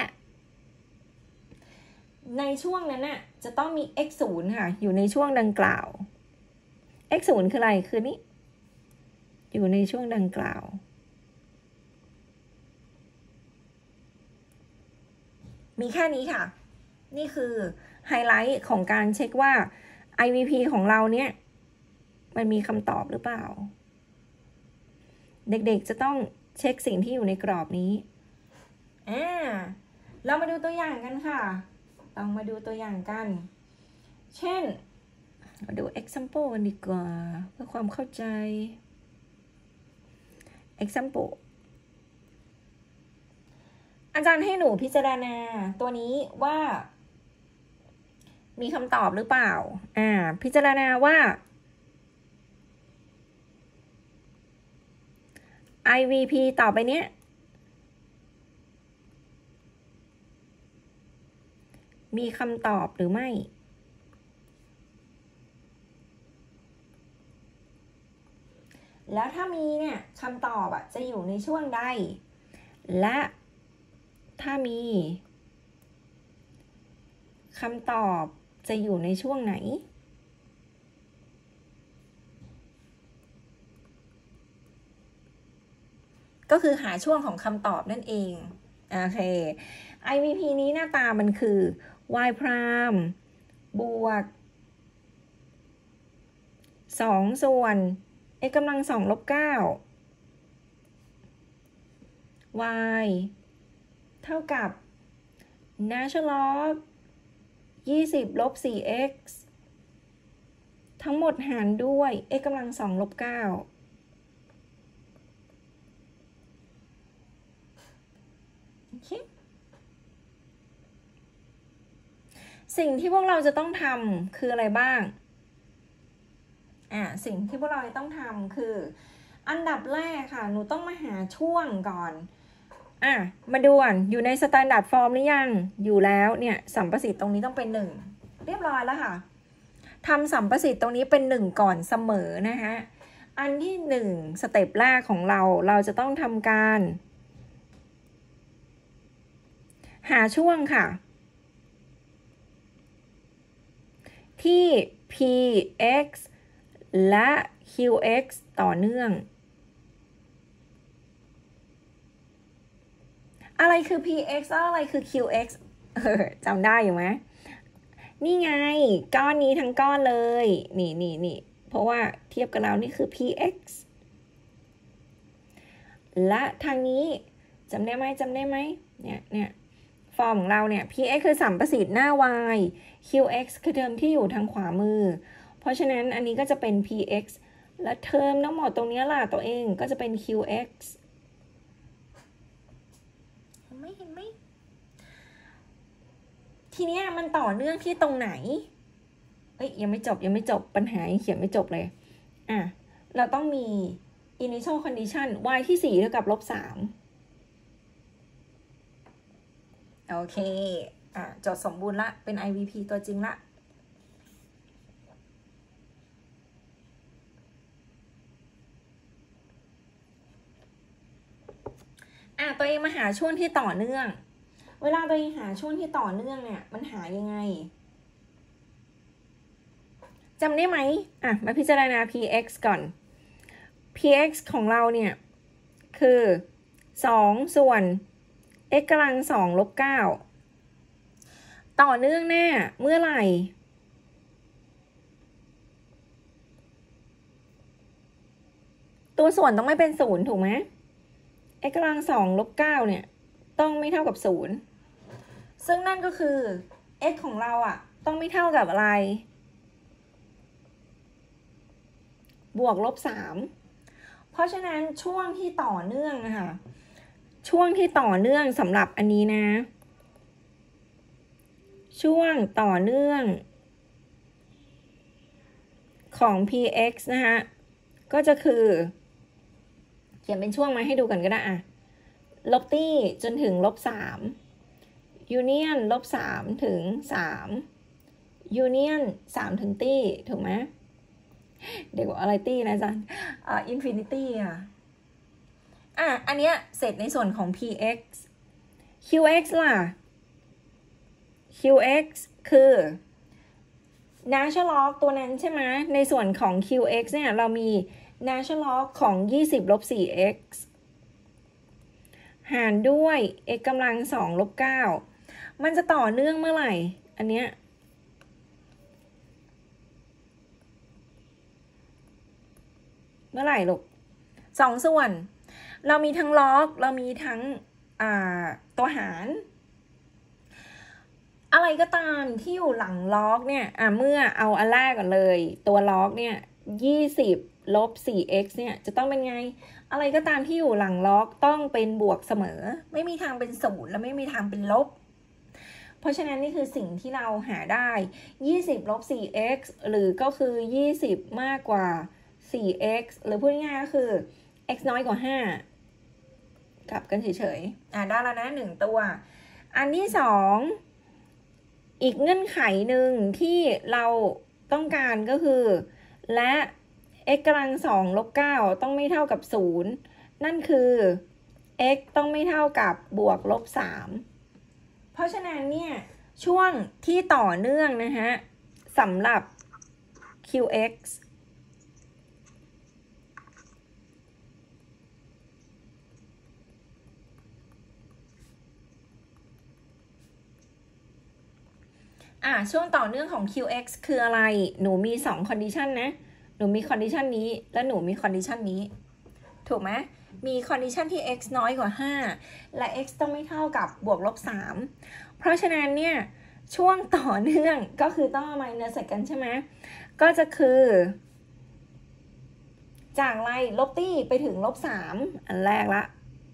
A: ในช่วงนั้นน่ะจะต้องมี x ศูนย์ค่ะอยู่ในช่วงดังกล่าว x ศูนย์คืออะไรคือนี้อยู่ในช่วงดังกล่าวมีแค่นี้ค่ะนี่คือไฮไลท์ของการเช็คว่า ไอ วี พี ของเราเนี่ยมันมีคำตอบหรือเปล่าเด็กๆจะต้องเช็คสิ่งที่อยู่ในกรอบนี้อ่าเรามาดูตัวอย่างกันค่ะต้องมาดูตัวอย่างกันเช่นมาดู example กันดีกว่าเพื่อความเข้าใจ example อาจารย์ให้หนูพิจารณาตัวนี้ว่ามีคำตอบหรือเปล่าอ่าพิจารณาว่า ไอ วี พี ต่อไปเนี้ยมีคำตอบหรือไม่แล้วถ้ามีเนี่ยคำตอบอ่ะจะอยู่ในช่วงใดและถ้ามีคำตอบจะอยู่ในช่วงไหนก็คือหาช่วงของคำตอบนั่นเองโอเค ไอ วี พี นี้หน้าตามันคือ y พรามบวกสองส่วน x กำลังสองลบเก้า y เท่ากับ natural log ยี่สิบลบ สี่ x ทั้งหมดหารด้วย x กำลังสองลบเก้าโอเคสิ่งที่พวกเราจะต้องทำคืออะไรบ้างอ่ะสิ่งที่พวกเราต้องทำคืออันดับแรกค่ะหนูต้องมาหาช่วงก่อนอ่ะมาดูก่อนอยู่ใน standard form หรือยังอยู่แล้วเนี่ยสัมประสิทธิ์ตรงนี้ต้องเป็นหนึ่งเรียบร้อยแล้วค่ะทำสัมประสิทธิ์ตรงนี้เป็นหนึ่งก่อนเสมอนะคะอันที่หนึ่งสเต็ปแรกของเราเราจะต้องทำการหาช่วงค่ะที่ px และ qx ต่อเนื่องอะไรคือ px อะไรคือ qx เออจำได้อยู่ไหมนี่ไงก้อนนี้ทั้งก้อนเลยนี่นี่นี่เพราะว่าเทียบกับเรานี่คือ px และทางนี้จำได้ไหมจำได้ไหมเนี่ยเนี่ยฟอร์มของเราเนี่ย px คือสัมประสิทธิ์หน้า y qx คือเทอมที่อยู่ทางขวามือเพราะฉะนั้นอันนี้ก็จะเป็น px และเทอมทั้งหมดตรงนี้ล่ะตัวเองก็จะเป็น qx เห็นไหมเห็นไหมทีนี้มันต่อเนื่องที่ตรงไหนเอ้ยยังไม่จบยังไม่จบปัญหายังเขียนไม่จบเลยอ่ะเราต้องมี initial condition y ที่สี่เท่ากับลบสามโอเคอ่ะจดสมบูรณ์ละเป็น ไอ วี พี ตัวจริงละอ่ะตัวเองมาหาช่วงที่ต่อเนื่องเวลาตัวเองหาช่วงที่ต่อเนื่องเนี่ยมันหายังไงจำได้ไหมอ่ะมาพิจารณา px ก่อน px ของเราเนี่ยคือสองส่วน x กำลังสองลบเก้าต่อเนื่องแน่เมื่อไหร่ตัวส่วนต้องไม่เป็นศูนย์ถูกไหม x กำลังสองลบเก้าเนี่ยต้องไม่เท่ากับศูนย์ซึ่งนั่นก็คือ x ของเราอ่ะต้องไม่เท่ากับอะไร บวกลบสาม เพราะฉะนั้นช่วงที่ต่อเนื่องนะคะช่วงที่ต่อเนื่องสำหรับอันนี้นะช่วงต่อเนื่องของ px นะคะก็จะคือเขียนเป็นช่วงมาให้ดูกันก็ได้อะลบตี้จนถึงลบสามยูเนียนลบสามถึงสามยูเนียนสามถึงตี้ถูกไหมเด็กว่าอะไรตี้นะจ๊ะอ่าอินฟินิตี้อ่ะอ่ะอันเนี้ยเสร็จในส่วนของ px qx ล่ะ qx คือ natural log ตัวนั้นใช่ไหมในส่วนของ qx เนี่ยเรามี natural log ของยี่สิบลบสี่ x หารด้วย x กำลังสองลบเก้ามันจะต่อเนื่องเมื่อไหร่อันเนี้ยเมื่อไหร่ลูกสองส่วนเรามีทั้งล็อกเรามีทั้งอ่าตัวหารอะไรก็ตามที่อยู่หลังล็อกเนี่ยอ่ะเมื่อเอาอันแรกก่อนเลยตัวล็อกเนี่ยยี่สิบลบสี่ x เนี่ยจะต้องเป็นไงอะไรก็ตามที่อยู่หลังล็อกต้องเป็นบวกเสมอไม่มีทางเป็นศูนย์และไม่มีทางเป็นลบเพราะฉะนั้นนี่คือสิ่งที่เราหาได้ยี่สิบลบสี่ x หรือก็คือยี่สิบมากกว่าสี่ x หรือพูดง่ายๆก็คือ x น้อยกว่าห้ากลับกันเฉยๆอ่ะได้แล้วนะหนึ่งตัวอันที่สองอีกเงื่อนไขหนึ่งที่เราต้องการก็คือและ x กำลังสองลบเก้าต้องไม่เท่ากับศูนย์นั่นคือ x ต้องไม่เท่ากับบวกลบสามเพราะฉะนั้นเนี่ยช่วงที่ต่อเนื่องนะฮะสำหรับ qxอ่ะช่วงต่อเนื่องของ qx คืออะไรหนูมีสอง condition นะหนูมี condition นี้และหนูมี condition นี้ถูกไหมมี condition ที่ x น้อยกว่าห้าและ x ต้องไม่เท่ากับบวกลบสามเพราะฉะนั้นเนี่ยช่วงต่อเนื่องก็คือต้องเอามา intersect กันใช่ไหมก็จะคือจากอะไรลบตี้ไปถึงลบสามอันแรกละ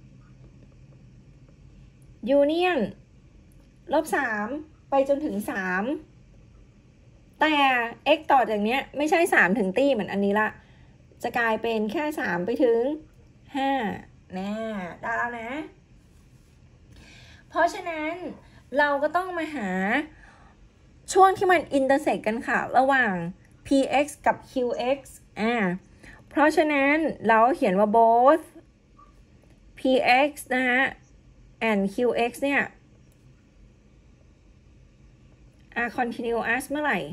A: union ลบสามไปจนถึงสามแต่ x ต่อจากเนี้ยไม่ใช่สามถึงตี้เหมือนอันนี้ละจะกลายเป็นแค่สามไปถึงห้าแน่ได้แล้วนะเพราะฉะนั้นเราก็ต้องมาหาช่วงที่มัน intersect กันค่ะระหว่าง px กับ qx อ่าเพราะฉะนั้นเราเขียนว่า both px นะฮะ and qx เนี่ยare continuous เมื่อไหร่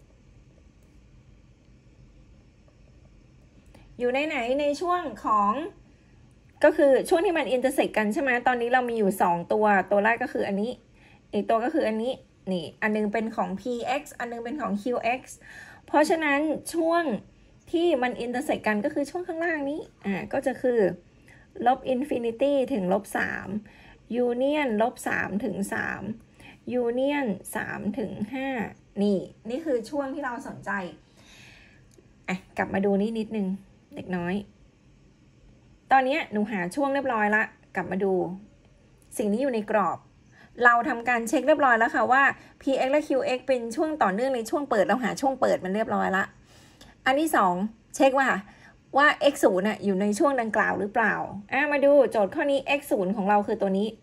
A: อยู่ในไหนในช่วงของก็คือช่วงที่มัน intersect กันใช่ไหมตอนนี้เรามีอยู่สองตัวตัวแรกก็คืออันนี้อีกตัวก็คืออันนี้นี่อันนึงเป็นของ px อันนึงเป็นของ qx เพราะฉะนั้นช่วงที่มัน intersect กันก็คือช่วงข้างล่างนี้อ่าก็จะคือลบ infinity ถึงลบสาม union ลบสามถึงสามunion สามถึงห้านี่นี่คือช่วงที่เราสนใจอ่ะกลับมาดูนี่นิดนึงเด็กน้อยตอนนี้หนูหาช่วงเรียบร้อยละกลับมาดูสิ่งนี้อยู่ในกรอบเราทำการเช็คเรียบร้อยแล้วค่ะว่า px และ qx เป็นช่วงต่อเนื่องในช่วงเปิดเราหาช่วงเปิดมันเรียบร้อยละอันที่สองเช็คว่าว่า x ศูนย์ น่ะอยู่ในช่วงดังกล่าวหรือเปล่าอ่ะมาดูโจทย์ข้อนี้ x ศูนย์ ของเราคือตัวนี้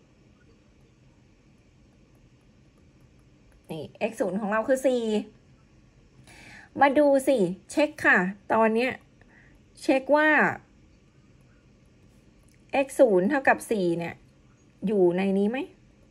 A: นี่ x ศูนย์ ของเราคือสี่มาดูสิเช็คค่ะตอนเนี้ยเช็คว่า x ศูนย์ เท่ากับสี่เนี่ยอยู่ในนี้ไหม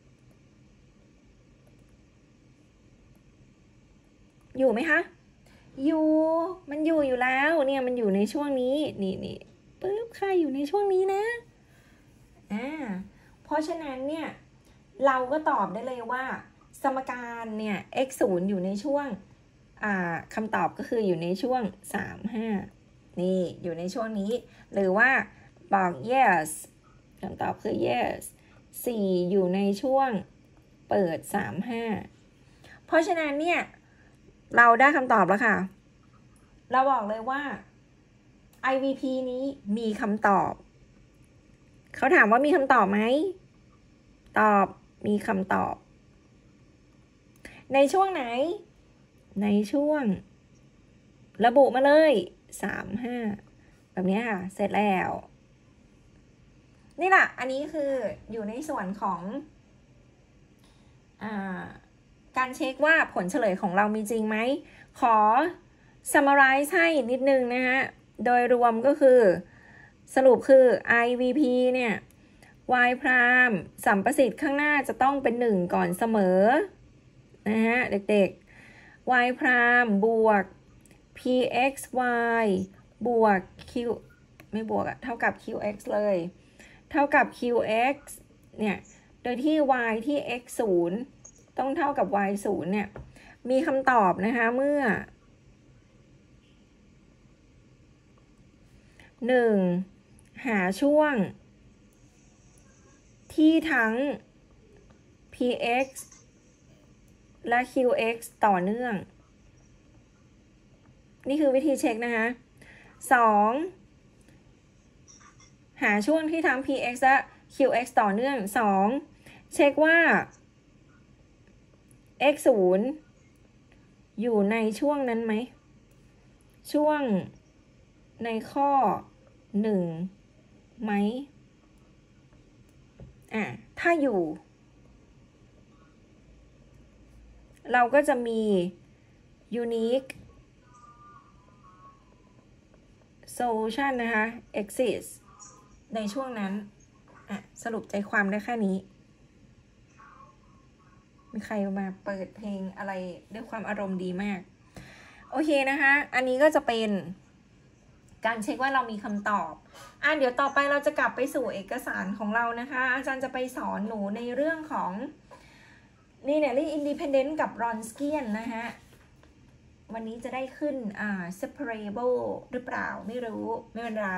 A: อยู่ไหมคะอยู่มันอยู่อยู่แล้วเนี่ยมันอยู่ในช่วงนี้นี่นี่ปึ๊บค่ะอยู่ในช่วงนี้นะอ่าเพราะฉะนั้นเนี่ยเราก็ตอบได้เลยว่าสมการเนี่ย x ศูนย์ อยู่ในช่วงอ่าคำตอบก็คืออยู่ในช่วงสาม ห้านี่อยู่ในช่วงนี้หรือว่าบอก yes คำตอบคือ yes สี่อยู่ในช่วงเปิดสามห้าเพราะฉะนั้นเนี่ยเราได้คำตอบแล้วค่ะเราบอกเลยว่า ไอ วี พี นี้มีคำตอบเขาถามว่ามีคำตอบไหมตอบมีคำตอบในช่วงไหนในช่วงระบุมาเลยสามห้าแบบนี้ค่ะเสร็จแล้วนี่แหละอันนี้คืออยู่ในส่วนของอ่าการเช็คว่าผลเฉลยของเรามีจริงไหมขอ summarize ให้นิดนึงนะฮะโดยรวมก็คือสรุปคือ ไอ วี พี เนี่ย y พรามสัมประสิทธิ์ข้างหน้าจะต้องเป็นหนึ่งก่อนเสมอนะฮะเด็กๆ y พรามบวก pxy บวก q ไม่บวกอะเท่ากับ qx เลยเท่ากับ qx เนี่ยโดยที่ y ที่ x ศูนย์ต้องเท่ากับ y ศูนย์เนี่ยมีคำตอบนะคะเมื่อหนึ่งหาช่วงที่ทั้ง px และ qx ต่อเนื่องนี่คือวิธีเช็คนะคะสองหาช่วงที่ทั้ง px และ qx ต่อเนื่องสองเช็คว่า x ศูนย์อยู่ในช่วงนั้นไหมช่วงในข้อหนึ่งไหมอ่ะถ้าอยู่เราก็จะมี unique solution นะคะ exist ในช่วงนั้นอ่ะสรุปใจความได้แค่นี้มีใครมาเปิดเพลงอะไรด้วยความอารมณ์ดีมากโอเคนะคะอันนี้ก็จะเป็นการเช็คว่าเรามีคำตอบอ่ะเดี๋ยวต่อไปเราจะกลับไปสู่เอกสารของเรานะคะอาจารย์จะไปสอนหนูในเรื่องของ linearly independent กับ Wronskian นะคะวันนี้จะได้ขึ้นอ่า separable หรือเปล่าไม่รู้ไม่เป็นไร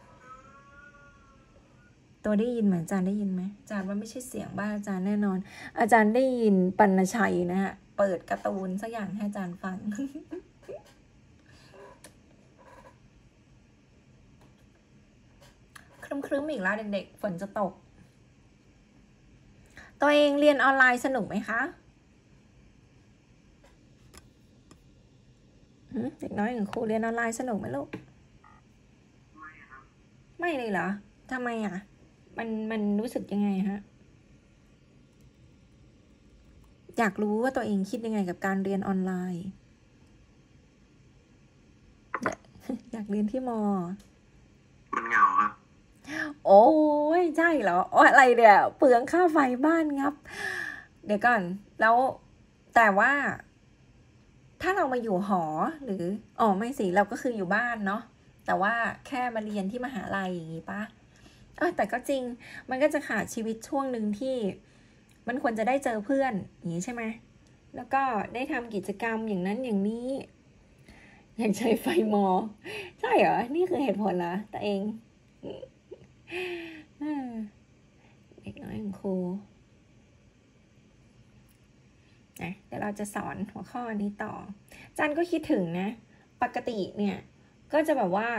A: ตัวได้ยินเหมือนอาจารย์ได้ยินไหมอาจารย์ว่าไม่ใช่เสียงบ้านอาจารย์แน่นอนอาจารย์ได้ยินปรรณชัยนะฮะเปิดการ์ตูนสักอย่างให้อาจารย์ฟัง ครึ้มๆอีกแล้วเด็กๆฝนจะตกตัวเองเรียนออนไลน์สนุกไหมคะเด็กน้อยอย่างครูเรียนออนไลน์สนุกไหมลูกไม่ครับไม่เลยเหรอทำไมอ่ะมันมันรู้สึกยังไงฮะอยากรู้ว่าตัวเองคิดยังไงกับการเรียนออนไลน์ อยากเรียนที่มอมันเหงาครับโอ้ยใช่เหรอโอ้อะไรเดี๋ยวเปลืองค่าไฟบ้านงับเดี๋ยวก่อนแล้วแต่ว่าถ้าเรามาอยู่หอหรืออ๋อไม่สิเราก็คืออยู่บ้านเนาะแต่ว่าแค่มาเรียนที่มหาลัยอย่างงี้ปะเออแต่ก็จริงมันก็จะขาดชีวิตช่วงหนึ่งที่มันควรจะได้เจอเพื่อนอย่างนี้ใช่ไหมแล้วก็ได้ทำกิจกรรมอย่างนั้นอย่างนี้อยากใช้ไฟมอใช่เหรอนี่คือเหตุผลเหรอตัวเองเด็กน้อยของครูนะเดี๋ยวเราจะสอนหัวข้อนี้ต่อจันก็คิดถึงนะปกติเนี่ยก็จะแบบว่า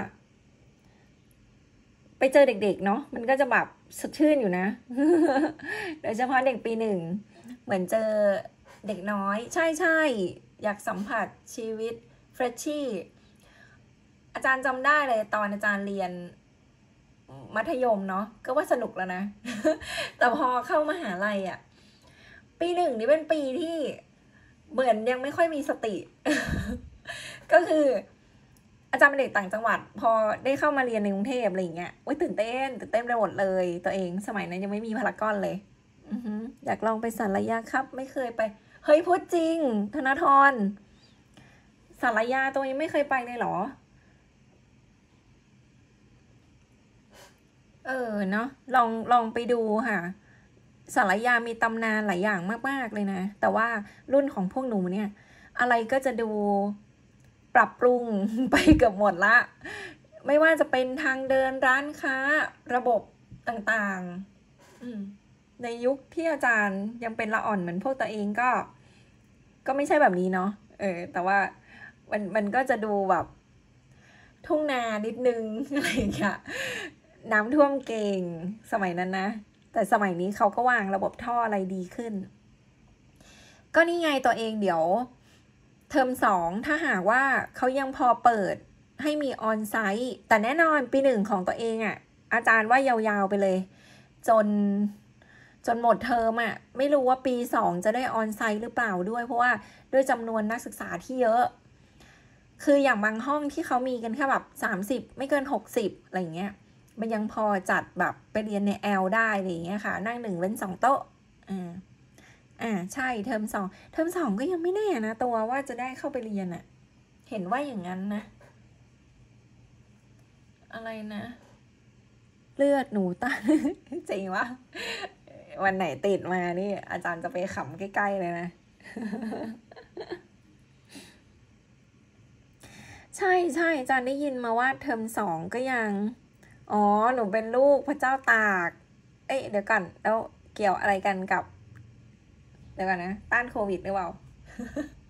A: ไปเจอเด็กๆเนาะมันก็จะแบบสดชื่นอยู่นะโดยเฉพาะเด็กปีหนึ่งเหมือนเจอเด็กน้อยใช่ใช่อยากสัมผัสชีวิตเฟรชชี่อาจารย์จำได้เลยตอนอาจารย์เรียนมัธยมเนาะก็ว่าสนุกแล้วนะ แต่พอเข้ามหาลัยอ่ะปีหนึ่งนี่เป็นปีที่เหมือนยังไม่ค่อยมีสติ ก็คืออาจารย์เป็นเด็กต่างจังหวัดพอได้เข้ามาเรียนในกรุงเทพอะไรอย่างเงี้ยโอ๊ยตื่นเต้นตื่นเต้นไปหมดเลยตัวเองสมัยนั้นยังไม่มีพารากอนเลยอืออยากลองไปสารยาครับไม่เคยไปเฮ้ยพูดจริงธนทรสารยาตัวยังไม่เคยไปเลยเหรอเออเนาะลองลองไปดูค่ะสารยามีตำนานหลายอย่างมากๆเลยนะแต่ว่ารุ่นของพวกหนูเนี่ยอะไรก็จะดูปรับปรุงไปเกือบหมดละไม่ว่าจะเป็นทางเดินร้านค้าระบบต่างๆอืมในยุคที่อาจารย์ยังเป็นละอ่อนเหมือนพวกตัวเองก็ ก็ไม่ใช่แบบนี้เนาะเออแต่ว่ามันมันก็จะดูแบบทุ่งนานิดนึง อะไรอย่างเงี้ยน้ำท่วมเก่งสมัยนั้นนะแต่สมัยนี้เขาก็วางระบบท่ออะไรดีขึ้น ก็นี่ไงตัวเองเดี๋ยวเทอมสองถ้าหากว่าเขายังพอเปิดให้มีออนไซต์แต่แน่นอนปีหนึ่งของตัวเองอะ่ะอาจารย์ว่ายาวๆไปเลย จนจนหมดเทอมอะ่ะไม่รู้ว่าปีสองจะได้ออนไซต์หรือเปล่าด้วยเพราะว่าด้วยจำนวนนักศึกษาที่เยอะ คืออย่างบางห้องที่เขามีกันแค่แบบสามสิบไม่เกินหกสิบอะไรเงี้ยมันยังพอจัดแบบไปเรียนในแอลได้อะไรเงี้ยค่ะนั่งหนึ่งเว้นสองโต๊ะอ่าอ่าใช่เทอมสองเทอมสองก็ยังไม่แน่นะตัวว่าจะได้เข้าไปเรียนอะเห็นว่าอย่างนั้นนะอะไรนะเลือดหนูตั้ง จริงวะวันไหนติดมานี่อาจารย์จะไปขำใกล้ๆเลยนะ ใช่ใช่อาจารย์ได้ยินมาว่าเทอมสองก็ยังอ๋อหนูเป็นลูกพระเจ้าตาก เอ๊ะเดี๋ยวก่อนแล้วเกี่ยวอะไรกันกับ เดี๋ยวก่อนนะต้านโควิดหรือเปล่า